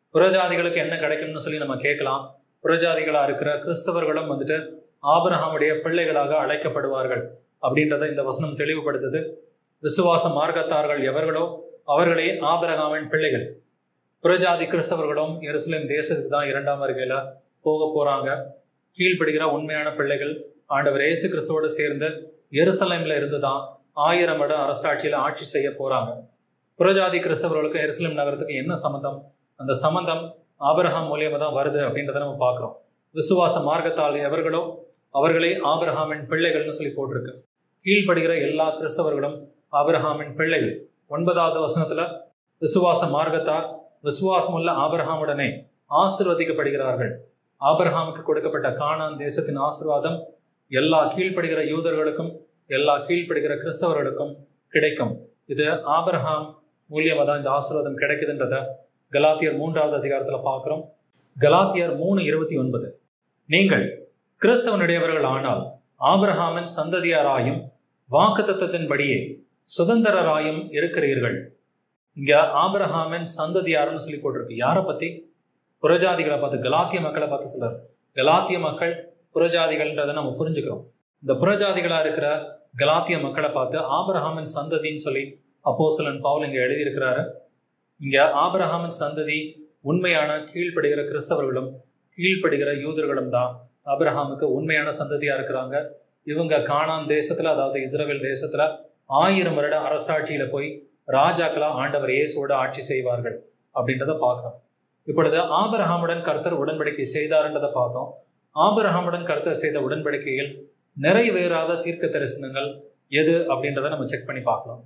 [SPEAKER 1] புறஜாதிகளுக்கு என்ன கிடைக்கும்னு சொல்லி நம்ம கேட்கலாம். புறஜாதிகளா இருக்கிற கிறிஸ்தவர்களும் வந்துட்டு ஆபிரகாமுடைய பிள்ளைகளாக அழைக்கப்படுவார்கள் அப்படின்றத இந்த வசனம் தெளிவுபடுத்துது. விசுவாச மார்க்கத்தார்கள் எவர்களோ அவர்களே ஆபிரகாமின் பிள்ளைகள். புறஜாதி கிறிஸ்தவர்களும் எருசலேம் தேசத்துக்கு தான் இரண்டாம் வருகையில போக போறாங்க. கீழ்ப்படுகிற உண்மையான பிள்ளைகள் ஆண்டவர் இயேசு கிறிஸ்துவோடு சேர்ந்து எருசலேம்ல இருந்து தான் ஆயிரம் வருட அரசாட்சியில ஆட்சி செய்ய போறாங்க. புறஜாதி கிறிஸ்தவர்களுக்கு எருசலேம் நகரத்துக்கு என்ன சம்பந்தம்? அந்த சம்பந்தம் ஆபிரகாம் மூலியமா தான் வருது அப்படின்றத நம்ம பார்க்கிறோம். விசுவாச மார்க்கத்தால் எவர்களோ அவர்களே ஆபிரகாமின் பிள்ளைகள்னு சொல்லி போட்டிருக்கு. கீழ்ப்படுகிற எல்லா கிறிஸ்தவர்களும் ஆபிரகாமின் பிள்ளைகள். ஒன்பதாவது வசனத்துல விசுவாச மார்க்கத்தார் விசுவாசமுள்ள ஆபிரகாமுடனே ஆசீர்வதிக்கப்படுகிறார்கள். ஆபிரகாமுக்கு கொடுக்கப்பட்ட கானான் தேசத்தின் ஆசீர்வாதம் எல்லா கீழ்ப்படுகிற யூதர்களுக்கும் எல்லா கீழ்ப்படுகிற கிறிஸ்தவர்களுக்கும் கிடைக்கும். இது ஆபிரகாம் மூலியமா தான் இந்த ஆசீர்வாதம் கிடைக்குதுன்றத கலாத்தியர் மூன்றாவது அதிகாரத்துல பார்க்கிறோம். கலாத்தியர் மூணு இருபத்தி ஒன்பது, நீங்கள் கிறிஸ்தவனுடையவர்கள் ஆனால் ஆபிரகாமின் சந்ததியாராயும் வாக்குத்தத்தத்தின்படியே சுதந்திரராயும் இருக்கிறீர்கள். இங்க ஆபிரகாமின் சந்ததியார்னு சொல்லி போட்டிருக்கு. யாரை பத்தி? புறஜாதிகளை பார்த்து, கலாத்திய மக்களை பார்த்து சொல்றாரு. கலாத்திய மக்கள் புறஜாதிகள்ன்றதை நம்ம புரிஞ்சுக்கிறோம். இந்த புறஜாதிகளா இருக்கிற கலாத்திய மக்களை பார்த்து ஆபிரகாமின் சந்ததின்னு சொல்லி அப்போஸ்தலன் பவுல் இங்க எழுதியிருக்கிறாரு. இங்க ஆபிரகாமின் சந்ததி உண்மையான கீழ்ப்படுகிற கிறிஸ்தவர்களும் கீழ்ப்படுகிற யூதர்களும் தான் ஆபிரகாமுக்கு உண்மையான சந்ததியா இருக்கிறாங்க. இவங்க கானான் தேசத்துல, அதாவது இஸ்ரவேல் தேசத்துல ஆயிரம் வருட அரசாட்சியில போய் ராஜாக்களா ஆண்டவர் இயேசுவோட ஆட்சி செய்வார்கள் அப்படின்றத பார்க்கிறோம். இப்பொழுது ஆபிரகாமுடன் கர்த்தர் உடன்படிக்கை செய்தார்ன்றதை பார்த்தோம். ஆபிரகாமுடன் கர்த்தர் செய்த உடன்படிக்கையில் நிறைவேறாத தீர்க்க தரிசனங்கள் எது அப்படின்றத நம்ம செக் பண்ணி பார்க்கலாம்.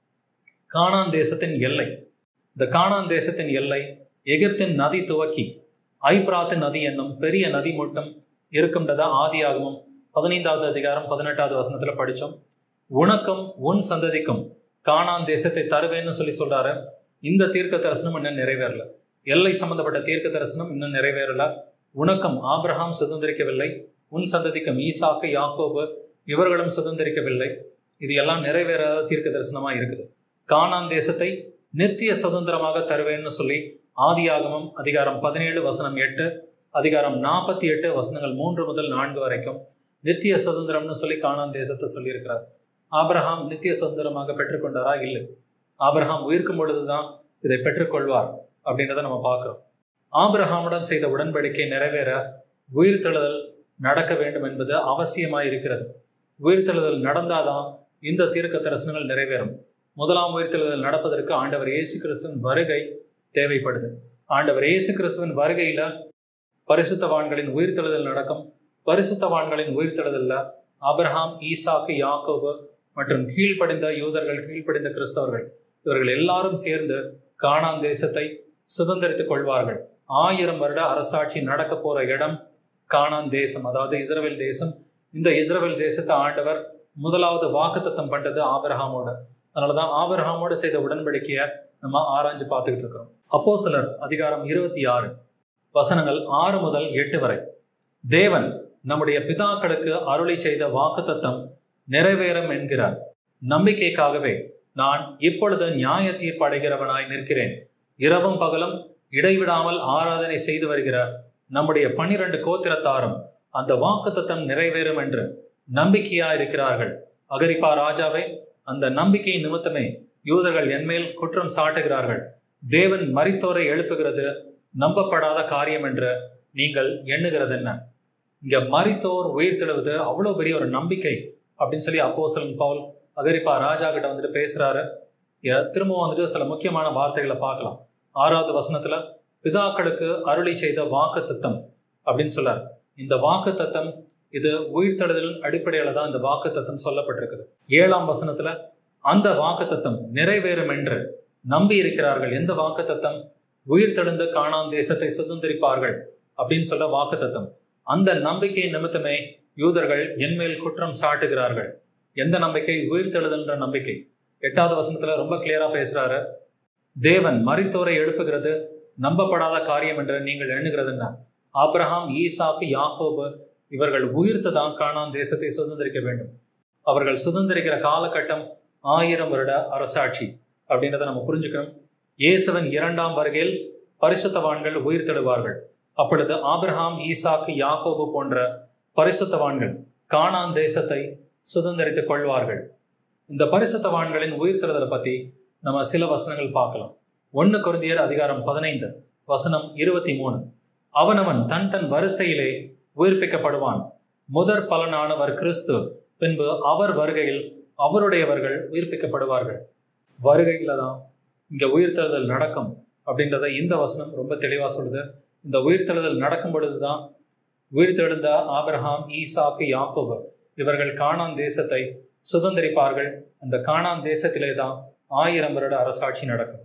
[SPEAKER 1] கானான் தேசத்தின் எல்லை, இந்த கானான் தேசத்தின் எல்லை எகிப்தின் நதி துவக்கி ஐப்ராத்து நதி என்னும் பெரிய நதி மட்டும் இருக்கும்ன்றத ஆதியாகமம் பதினைந்தாவது அதிகாரம் பதினெட்டாவது வசனத்துல படித்தோம். உனக்கும் உன் சந்ததிக்கும் கானான் தேசத்தை தருவேன்னு சொல்லி சொல்றாரு. இந்த தீர்க்க தரிசனம் இன்னும் நிறைவேறல. எல்லை சம்பந்தப்பட்ட தீர்க்க தரிசனம் இன்னும் நிறைவேறல. உனக்கும் ஆபிரகாம் சுதந்திரிக்கவில்லை, உன் சந்ததிக்கும் ஈசாக்கு யாக்கோபு இவர்களும் சுதந்திரிக்கவில்லை. இது எல்லாம் நிறைவேறாத தீர்க்க தரிசனமா இருக்குது. கானான் தேசத்தை நித்திய சுதந்திரமாக தருவேன்னு சொல்லி ஆதியாகமம் அதிகாரம் பதினேழு வசனம் எட்டு, அதிகாரம் நாற்பத்தி எட்டு வசனங்கள் மூன்று முதல் நான்கு வரைக்கும் நித்திய சுதந்திரம்னு சொல்லி கானான் தேசத்தை சொல்லியிருக்கிறார். ஆபிரகாம் நித்திய சுதந்திரமாக பெற்றுக்கொண்டாரா? இல்லை. ஆபிரகாம் உயிர்க்கும் பொழுதுதான் இதை பெற்றுக்கொள்வார் அப்படின்றத நம்ம பார்க்கிறோம். ஆபிரகாமுடன் செய்த உடன்படிக்கை நிறைவேற உயிர்த்தெழுதல் நடக்க வேண்டும் என்பது அவசியமாய் இருக்கிறது. உயிர்த்தெழுதல் நடந்தாதான் இந்த தீர்க்க தரிசனங்கள் நிறைவேறும். முதலாம் உயிர்த்தெழுதல் நடப்பதற்கு ஆண்டவர் இயேசு கிறிஸ்துவின் வருகை தேவைப்படுது. ஆண்டவர் இயேசு கிறிஸ்துவின் வருகையில பரிசுத்தவான்களின் உயிர்த்தெழுதல் நடக்கும். பரிசுத்தவான்களின் உயிர்த்தெழுதல்ல ஆபிரகாம், ஈசாக்கு, யாக்கோபு மற்றும் கீழ்ப்படிந்த யூதர்கள், கீழ்ப்படிந்த கிறிஸ்தவர்கள் இவர்கள் எல்லாரும் சேர்ந்து கானான் தேசத்தை சுதந்திரித்துக் கொள்வார்கள். ஆயிரம் வருட அரசாட்சி நடக்க போற இடம் கானான் தேசம், அதாவது இஸ்ரவேல் தேசம். இந்த இஸ்ரவேல் தேசத்தை ஆண்டவர் முதலாவது வாக்குத்தத்தம் பண்றது ஆபிரகாமோட. அதனாலதான் ஆபிரகாமோடு செய்த உடன்படிக்கையை நம்ம ஆராய்ஞ்சு பார்த்துக்கிட்டு இருக்கிறோம். அப்போஸ்தலர் அதிகாரம் இருபத்தி ஆறு வசனங்கள் ஆறு முதல் எட்டு வரை. தேவன் நம்முடைய பிதாக்களுக்கு அருளி செய்த வாக்குத்தத்தம் நிறைவேறும் என்கிற நம்பிக்கைக்காகவே நான் இப்பொழுது நியாய தீர்ப்பு அடைகிறவனாய் நிற்கிறேன். இரவும் பகலும் இடைவிடாமல் ஆராதனை செய்து வருகிற நம்முடைய பன்னிரண்டு கோத்திரத்தாரும் அந்த வாக்குத்தத்தம் நிறைவேறும் என்று நம்பிக்கையா இருக்கிறார்கள். அகிரிப்பா ராஜாவே, அந்த நம்பிக்கை நிமித்தமே யூதர்கள் என்மேல் குற்றம் சாட்டுகிறார்கள். தேவன் மரித்தோரை எழுப்புகிறது நம்பப்படாத காரியம் என்று நீங்கள் எண்ணுகிறது என்ன? இங்க மரித்தோர் உயிர் தெழுவது அவ்வளோ பெரிய ஒரு நம்பிக்கை அப்படின்னு சொல்லி அப்போஸ்தலன் பவுல் அகிரிப்பா ராஜா கிட்ட வந்துட்டு பேசுறாரு. திரும்பவும் வந்துட்டு சில முக்கியமான வார்த்தைகளை பார்க்கலாம். ஆறாவது வசனத்துல பிதாக்களுக்கு அருளி செய்த வாக்கு தத்தம் அப்படின்னு சொல்றாரு. இந்த வாக்கு தத்தம் இது உயிர்த்தெழுதல் அடிப்படையில தான் இந்த வாக்கு தத்தம் சொல்லப்பட்டிருக்குது. ஏழாம் வசனத்துல அந்த வாக்கு தத்தம் நிறைவேறும் என்று நம்பி இருக்கிறார்கள். எந்த வாக்கு தத்தம்? உயிர்த்தெழுந்து கானான் தேசத்தை சுதந்திரிப்பார்கள் அப்படின்னு சொல்ல வாக்கு தத்தம். அந்த நம்பிக்கை நிமித்தமே யூதர்கள் என்மேல் குற்றம் சாட்டுகிறார்கள். எந்த நம்பிக்கை? உயிர்த்தெழுதல்ன்ற நம்பிக்கை. எட்டாவது வசனத்துல ரொம்ப கிளியரா பேசுறாரு. தேவன் மரித்தோரை எழுப்புகிறது நம்பப்படாத காரியம் என்று நீங்கள் எண்ணுகிறதுன்னா, ஆபிரகாம், ஈசாக்கு, யாக்கோபு இவர்கள் உயிர்த்து தான் கானான் தேசத்தை சுதந்திரிக்க வேண்டும். அவர்கள் சுதந்திரிக்கிற காலகட்டம் ஆயிரம் வருட அரசாட்சி அப்படின்றத நம்ம புரிஞ்சுக்கணும். இயேசுவின் இரண்டாம் வருகையில் பரிசுத்தவான்கள் உயிர்த்தெழுவார்கள். அப்பொழுது ஆபிரகாம், ஈசாக்கு, யாக்கோபு போன்ற பரிசுத்தவான்கள் கானான் தேசத்தை சுதந்திரித்துக் கொள்வார்கள். இந்த பரிசுத்தவான்களின் உயிர்த்தெழுதலை பத்தி நம்ம சில வசனங்கள் பார்க்கலாம். ஒன்னு கொரிந்தியர் அதிகாரம் பதினைந்து வசனம் இருபத்தி மூணு. அவனவன் தன் தன் வரிசையிலே உயிர்ப்பிக்கப்படுவான். முதற் பலனானவர் கிறிஸ்து, பின்பு அவர் வருகையில் அவருடையவர்கள் உயிர்ப்பிக்கப்படுவார்கள். வருகையில தான் இங்க உயிர்த்தெழுதல் நடக்கும் அப்படின்றத இந்த வசனம் ரொம்ப தெளிவா சொல்லுது. இந்த உயிர்த்தெழுதல் நடக்கும் பொழுதுதான் உயிர்த்தெழுந்த ஆபிரகாம், ஈசாக்கு, யாக்கோபு இவர்கள் கானான் தேசத்தை சுதந்திரிப்பார்கள். அந்த கானான் தேசத்திலே தான் ஆயிரம் வருட அரசாட்சி நடக்கும்.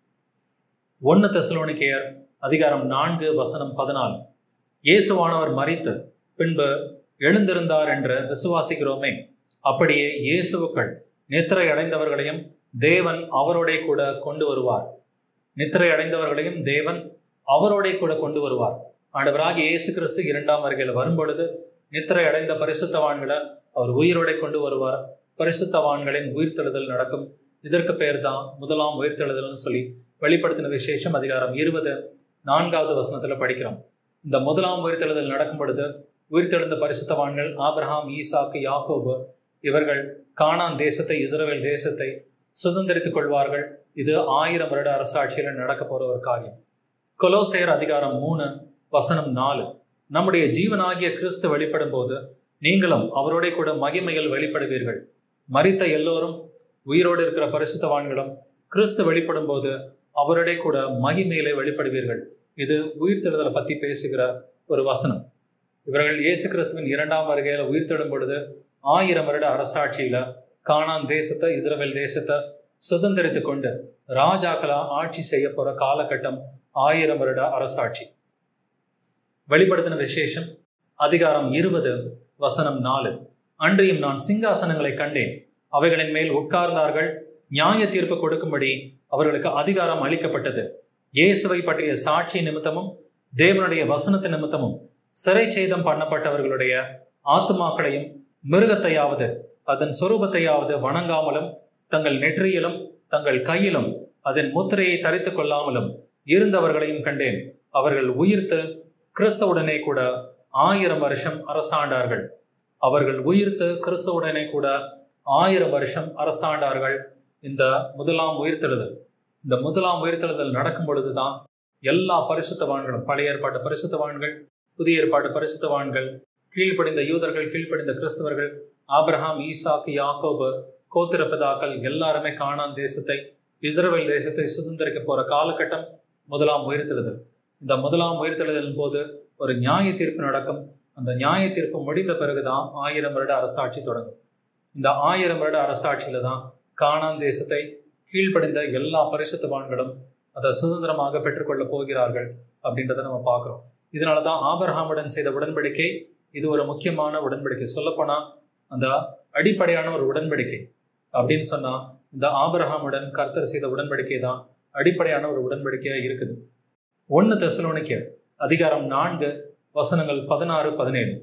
[SPEAKER 1] ஒன்னு தெசலோனிக்கேயர் அதிகாரம் நான்கு வசனம் பதினாலு. இயேசுவானவர் மரித்து பின்பு எழுந்திருந்தார் என்று விசுவாசிக்கிறோமே, அப்படியே இயேசுவுக்குள் நித்திரை அடைந்தவர்களையும் தேவன் அவரோட கூட கொண்டு வருவார். நித்திரை அடைந்தவர்களையும் தேவன் அவரோட கூட கொண்டு வருவார். ஆண்டவராகிய இயேசு கிறிஸ்து இரண்டாம் வருகையில் வரும்பொழுது நித்திரை அடைந்த பரிசுத்தவான்களை அவர் உயிரோட கொண்டு வருவார். பரிசுத்தவான்களின் உயிர்த்தெழுதல் நடக்கும். இதற்கு பெயர் தான் முதலாம் உயிர்த்தெழுதல்னு சொல்லி வெளிப்படுத்தின விசேஷம் அதிகாரம் இருபது நான்காவது வசனத்துல படிக்கிறோம். இந்த முதலாம் உயிர்த்தெழுதல் நடக்கும் பொழுது உயிர்த்தெழுந்த பரிசுத்தவான்கள் ஆபிரகாம், ஈசாக்கு, யாக்கோபு இவர்கள் கானான் தேசத்தை, இஸ்ரவேல் தேசத்தை சுதந்திரித்துக் கொள்வார்கள். இது ஆயிரம் வருட அரசாட்சியில நடக்க போற ஒரு காரியம். கொலோசையர் அதிகாரம் மூணு வசனம் நாலு. நம்முடைய ஜீவனாகிய கிறிஸ்து வெளிப்படும் போது நீங்களும் அவரோட கூட மகிமையில் வெளிப்படுவீர்கள். மரித்த எல்லோரும் உயிரோடு இருக்கிற பரிசுத்தவான்களும் கிறிஸ்து வெளிப்படும் போது அவரோட கூட மகிமையிலே வெளிப்படுவீர்கள். இது உயிர்த்தெழுதலை பத்தி பேசுகிற ஒரு வசனம். இவர்கள் இயேசு கிறிஸ்துவின் இரண்டாம் வருகையில உயிர்த்தெழும் பொழுது ஆயிரம் வருட அரசாட்சியில கானான் தேசத்தை, இஸ்ரவேல் தேசத்தை சுதந்திரித்து கொண்டு ராஜாக்களா ஆட்சி செய்ய போற காலகட்டம் ஆயிரம் வருட அரசாட்சி. வெளிப்படுத்தின விசேஷம் அதிகாரம் இருபது வசனம் நாலு. அன்றியும் நான் சிங்காசனங்களை கண்டேன், அவைகளின் மேல் உட்கார்ந்தார்கள். நியாய தீர்ப்பு கொடுக்கும்படி அவர்களுக்கு அதிகாரம் அளிக்கப்பட்டது. இயேசுவை பற்றிய சாட்சி நிமித்தமும் தேவனுடைய வசனத்து நிமித்தமும் சிறை சேதம் பண்ணப்பட்டவர்களுடைய ஆத்துமாக்களையும் மிருகத்தையாவது அதன் சொரூபத்தையாவது வணங்காமலும் தங்கள் நெற்றியிலும் தங்கள் கையிலும் அதன் முத்திரையை தரித்து கொள்ளாமலும் இருந்தவர்களையும் கண்டேன். அவர்கள் உயிர்த்து கிறிஸ்துவுடனே கூட ஆயிரம் வருஷம் அரசாண்டார்கள். அவர்கள் உயிர்த்து கிறிஸ்துவுடனே கூட ஆயிரம் வருஷம் அரசாண்டார்கள். இந்த முதலாம் உயிர்த்தெழுதல் இந்த முதலாம் உயிர்த்தெழுதல் நடக்கும் பொழுதுதான் எல்லா பரிசுத்தவான்களும், பழைய ஏற்பாட்டு பரிசுத்தவான்கள், புதிய ஏற்பாட்டு பரிசுத்தவான்கள், கீழ்ப்படிந்த யூதர்கள், கீழ்ப்படிந்த கிறிஸ்தவர்கள், ஆபிரகாம், ஈசாக்கு, யாக்கோபு கோத்திர பிதாக்கள் எல்லாருமே கானான் தேசத்தை, இஸ்ரவேல் தேசத்தை சுதந்திரிக்க போற காலகட்டம் முதலாம் உயிர்த்தெழுதல். இந்த முதலாம் உயிர்த்தெழுதலின் போது ஒரு நியாய தீர்ப்பு நடக்கும். அந்த நியாய தீர்ப்பு முடிந்த பிறகுதான் ஆயிரம் வருட அரசாட்சி தொடங்கும். இந்த ஆயிரம் வருட அரசாட்சியில தான் கானான் தேசத்தை கீழ்ப்படிந்த எல்லா பரிசுத்தவான்களும் அதை சுதந்திரமாக பெற்றுக்கொள்ள போகிறார்கள் அப்படின்றத நம்ம பார்க்கிறோம். இதனாலதான் ஆபிரகாமுடன் செய்த உடன்படிக்கை இது ஒரு முக்கியமான உடன்படிக்கை. சொல்லப்போனா அந்த அடிப்படையான ஒரு உடன்படிக்கை அப்படின்னு சொன்னா இந்த ஆபிரகாமுடன் கர்த்தர் செய்த உடன்படிக்கை தான் அடிப்படையான ஒரு உடன்படிக்கையா இருக்குது. ஒன்னு தெசலோனிக்கேயர் அதிகாரம் நான்கு வசனங்கள் பதினாறு பதினேழு.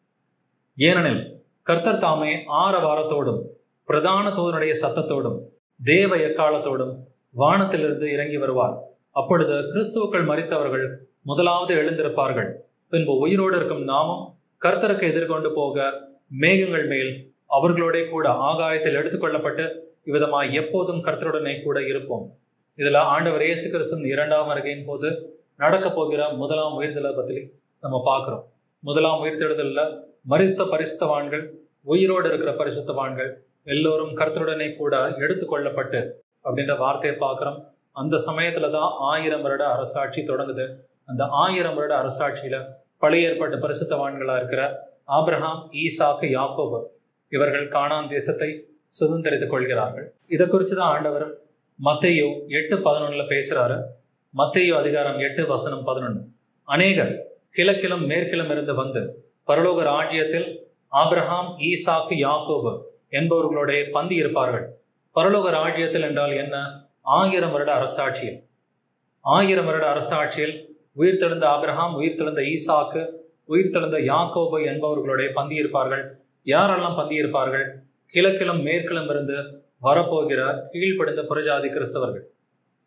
[SPEAKER 1] ஏனெனில் கர்த்தர் தாமே ஆரவாரத்தோடும் பிரதான தூதனுடைய சத்தத்தோடும் தேவ எக்காலத்தோடும் வானத்திலிருந்து இறங்கி வருவார். அப்பொழுது கிறிஸ்துவுக்குள் மரித்தவர்கள் முதலாவது எழுந்திருப்பார்கள். பின்பு உயிரோடு இருக்கும் நாமும் கர்த்தருக்கு எதிர்கொண்டு போக மேகங்கள் மேல் அவர்களோட கூட ஆகாயத்தில் எடுத்துக்கொள்ளப்பட்டு இவ்விதமாய் எப்போதும் கர்த்தருடனே கூட இருப்போம். இதுல ஆண்டவர் இயேசு கிறிஸ்துவின் இரண்டாம் வருகையின் போது நடக்க போகிற முதலாம் உயிர்த்தெழுதலை பத்தி நம்ம பார்க்கிறோம். முதலாம் உயிர்த்தெழுதல்ல மரித்த பரிசுத்தவான்கள், உயிரோடு இருக்கிற பரிசுத்தவான்கள் எல்லோரும் கர்த்தருடனே கூட எடுத்துக்கொள்ளப்பட்டு அப்படின்ற வார்த்தையை பார்க்கிறோம். அந்த சமயத்துலதான் ஆயிரம் வருட அரசாட்சி தொடங்குது. அந்த ஆயிரம் வருட அரசாட்சியில பழைய ஏற்பட்ட பரிசுத்தவான்களா இருக்கிற ஆபிரகாம், ஈசாக்கு, யாக்கோபு இவர்கள் கானான் தேசத்தை சுதந்திரித்துக் கொள்கிறார்கள். இதை குறிச்சுதான் ஆண்டவர் மத்தேயு எட்டு பதினொன்னுல பேசுறாரு. மத்தேயு அதிகாரம் எட்டு வசனம் பதினொன்னு. அநேகர் கிழக்கிலும் மேற்கிலும் இருந்து வந்து பரலோக ராஜ்யத்தில் ஆபிரகாம், ஈசாக்கு, யாக்கோபு என்பவர்களோட பந்தி இருப்பார்கள். பரலோக ராஜ்யத்தில் என்றால் என்ன? ஆயிரம் வருட அரசாட்சியில். ஆயிரம் வருட அரசாட்சியில் உயிர்த்தெழுந்த ஆபிரகாம், உயிர்த்தெழுந்த ஈசாக்கு, உயிர்த்தெழுந்த யாக்கோபு என்பவர்களுடைய பந்தி இருப்பார்கள். யாரெல்லாம் பந்தி இருப்பார்கள்? கிழக்கிலும் மேற்கிலும் இருந்து வரப்போகிற கீழ்ப்படிந்த புறஜாதி கிறிஸ்தவர்கள்.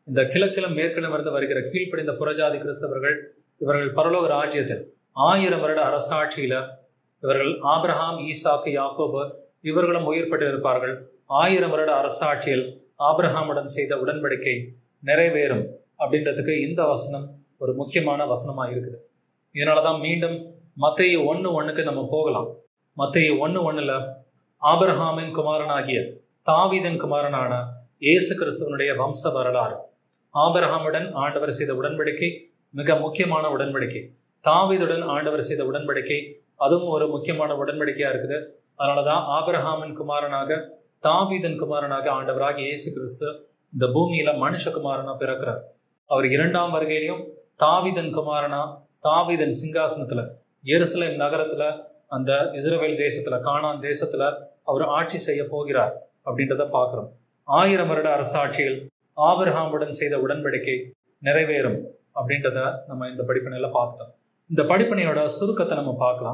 [SPEAKER 1] இந்த கிழக்கிலும் மேற்கிலும் இருந்து வருகிற கீழ்ப்படிந்த புறஜாதி கிறிஸ்தவர்கள் இவர்கள் பரலோக ராஜ்யத்தில் ஆயிரம் வருட அரசாட்சியில இவர்கள் ஆபிரகாம், ஈசாக்கு, யாக்கோபு இவர்களும் உயிர் பெற்றிருப்பார்கள். ஆயிரம் வருட அரசாட்சியில் ஆபிரகாமுடன் செய்த உடன்படிக்கை நிறைவேறும் அப்படின்றதுக்கு இந்த வசனம் ஒரு முக்கியமான வசனமா இருக்குது. இதனாலதான் மீண்டும் மத்தேயு ஒன்று ஒண்ணுக்கு நம்ம போகலாம். மத்தேயு ஒன்று ஒண்ணுல ஆபிரகாமின் குமாரனாகிய தாவீதின் குமாரனான இயேசு கிறிஸ்துவனுடைய வம்ச வரலாறு. ஆபிரகாமுடன் ஆண்டவர் செய்த உடன்படிக்கை மிக முக்கியமான உடன்படிக்கை. தாவீதுடன் ஆண்டவர் செய்த உடன்படிக்கை அதுவும் ஒரு முக்கியமான உடன்படிக்கையா இருக்குது. அதனாலதான் ஆபிரகாமின் குமாரனாக தாவீதின் குமாரனாக ஆண்டவராக இயேசு கிறிஸ்து இந்த பூமியில மனுஷகுமாரனா பிறக்கிறார். அவர் இரண்டாம் வருகையிலையும் தாவீதின் குமாரனா தாவீதின் சிங்காசனத்துல எருசலேம் நகரத்துல அந்த இஸ்ரவேல் தேசத்துல கானான் தேசத்துல அவர் ஆட்சி செய்ய போகிறார் அப்படின்றத பார்க்கிறோம். ஆயிரம் வருட அரசாட்சியில் ஆபிரகாமுடன் செய்த உடன்படிக்கை நிறைவேறும் அப்படின்றத நம்ம இந்த படிப்பினையில பார்த்துட்டோம். இந்த படிப்பினையோட சுருக்கத்தை நம்ம பார்க்கலாம்.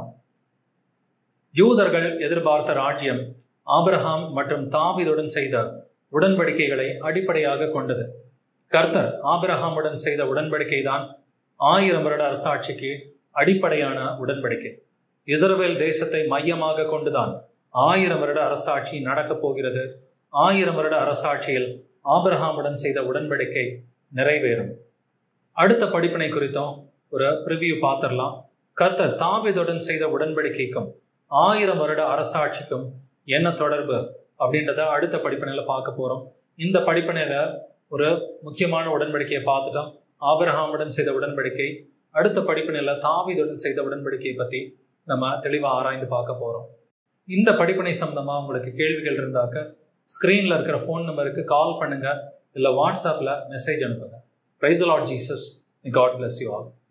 [SPEAKER 1] யூதர்கள் எதிர்பார்த்த ராஜ்யம் ஆபிரகாம் மற்றும் தாவீதுடன் செய்த உடன்படிக்கைகளை அடிப்படையாக கொண்டது. கர்த்தர் ஆபிரகாமுடன் செய்த உடன்படிக்கை தான் ஆயிரம் வருட அரசாட்சிக்கு அடிப்படையான உடன்படிக்கை. இஸ்ரவேல் தேசத்தை மையமாக கொண்டுதான் ஆயிரம் வருட அரசாட்சி நடக்கப் போகிறது. ஆயிரம் வருட அரசாட்சியில் ஆபிரகாமுடன் செய்த உடன்படிக்கை நிறைவேறும். அடுத்த படிப்பினை குறித்தும் ஒரு ப்ரிவியூ பார்த்துடலாம். கர்த்தர் தாவீதுடன் செய்த உடன்படிக்கைக்கும் ஆயிரம் வருட அரசாட்சிக்கும் என்ன தொடர்பு அப்படின்றத அடுத்த படிப்பினையில பார்க்க போறோம். இந்த படிப்பினையில ஒரு முக்கியமான உடன்படிக்கையை பார்த்துட்டோம், ஆபிரகாமுடன் செய்த உடன்படிக்கை. அடுத்த படிப்பினையில தாவீதுடன் செய்த உடன்படிக்கையை பத்தி நம்ம தெளிவா ஆராய்ந்து பார்க்க போறோம். இந்த படிப்பினை சம்பந்தமா உங்களுக்கு கேள்விகள் இருந்தாக்க ஸ்கிரீன்ல இருக்கிற ஃபோன் நம்பருக்கு கால் பண்ணுங்க, இல்லை வாட்ஸ்அப்ல மெசேஜ் அனுப்புங்க. Praise the Lord Jesus. God bless you all.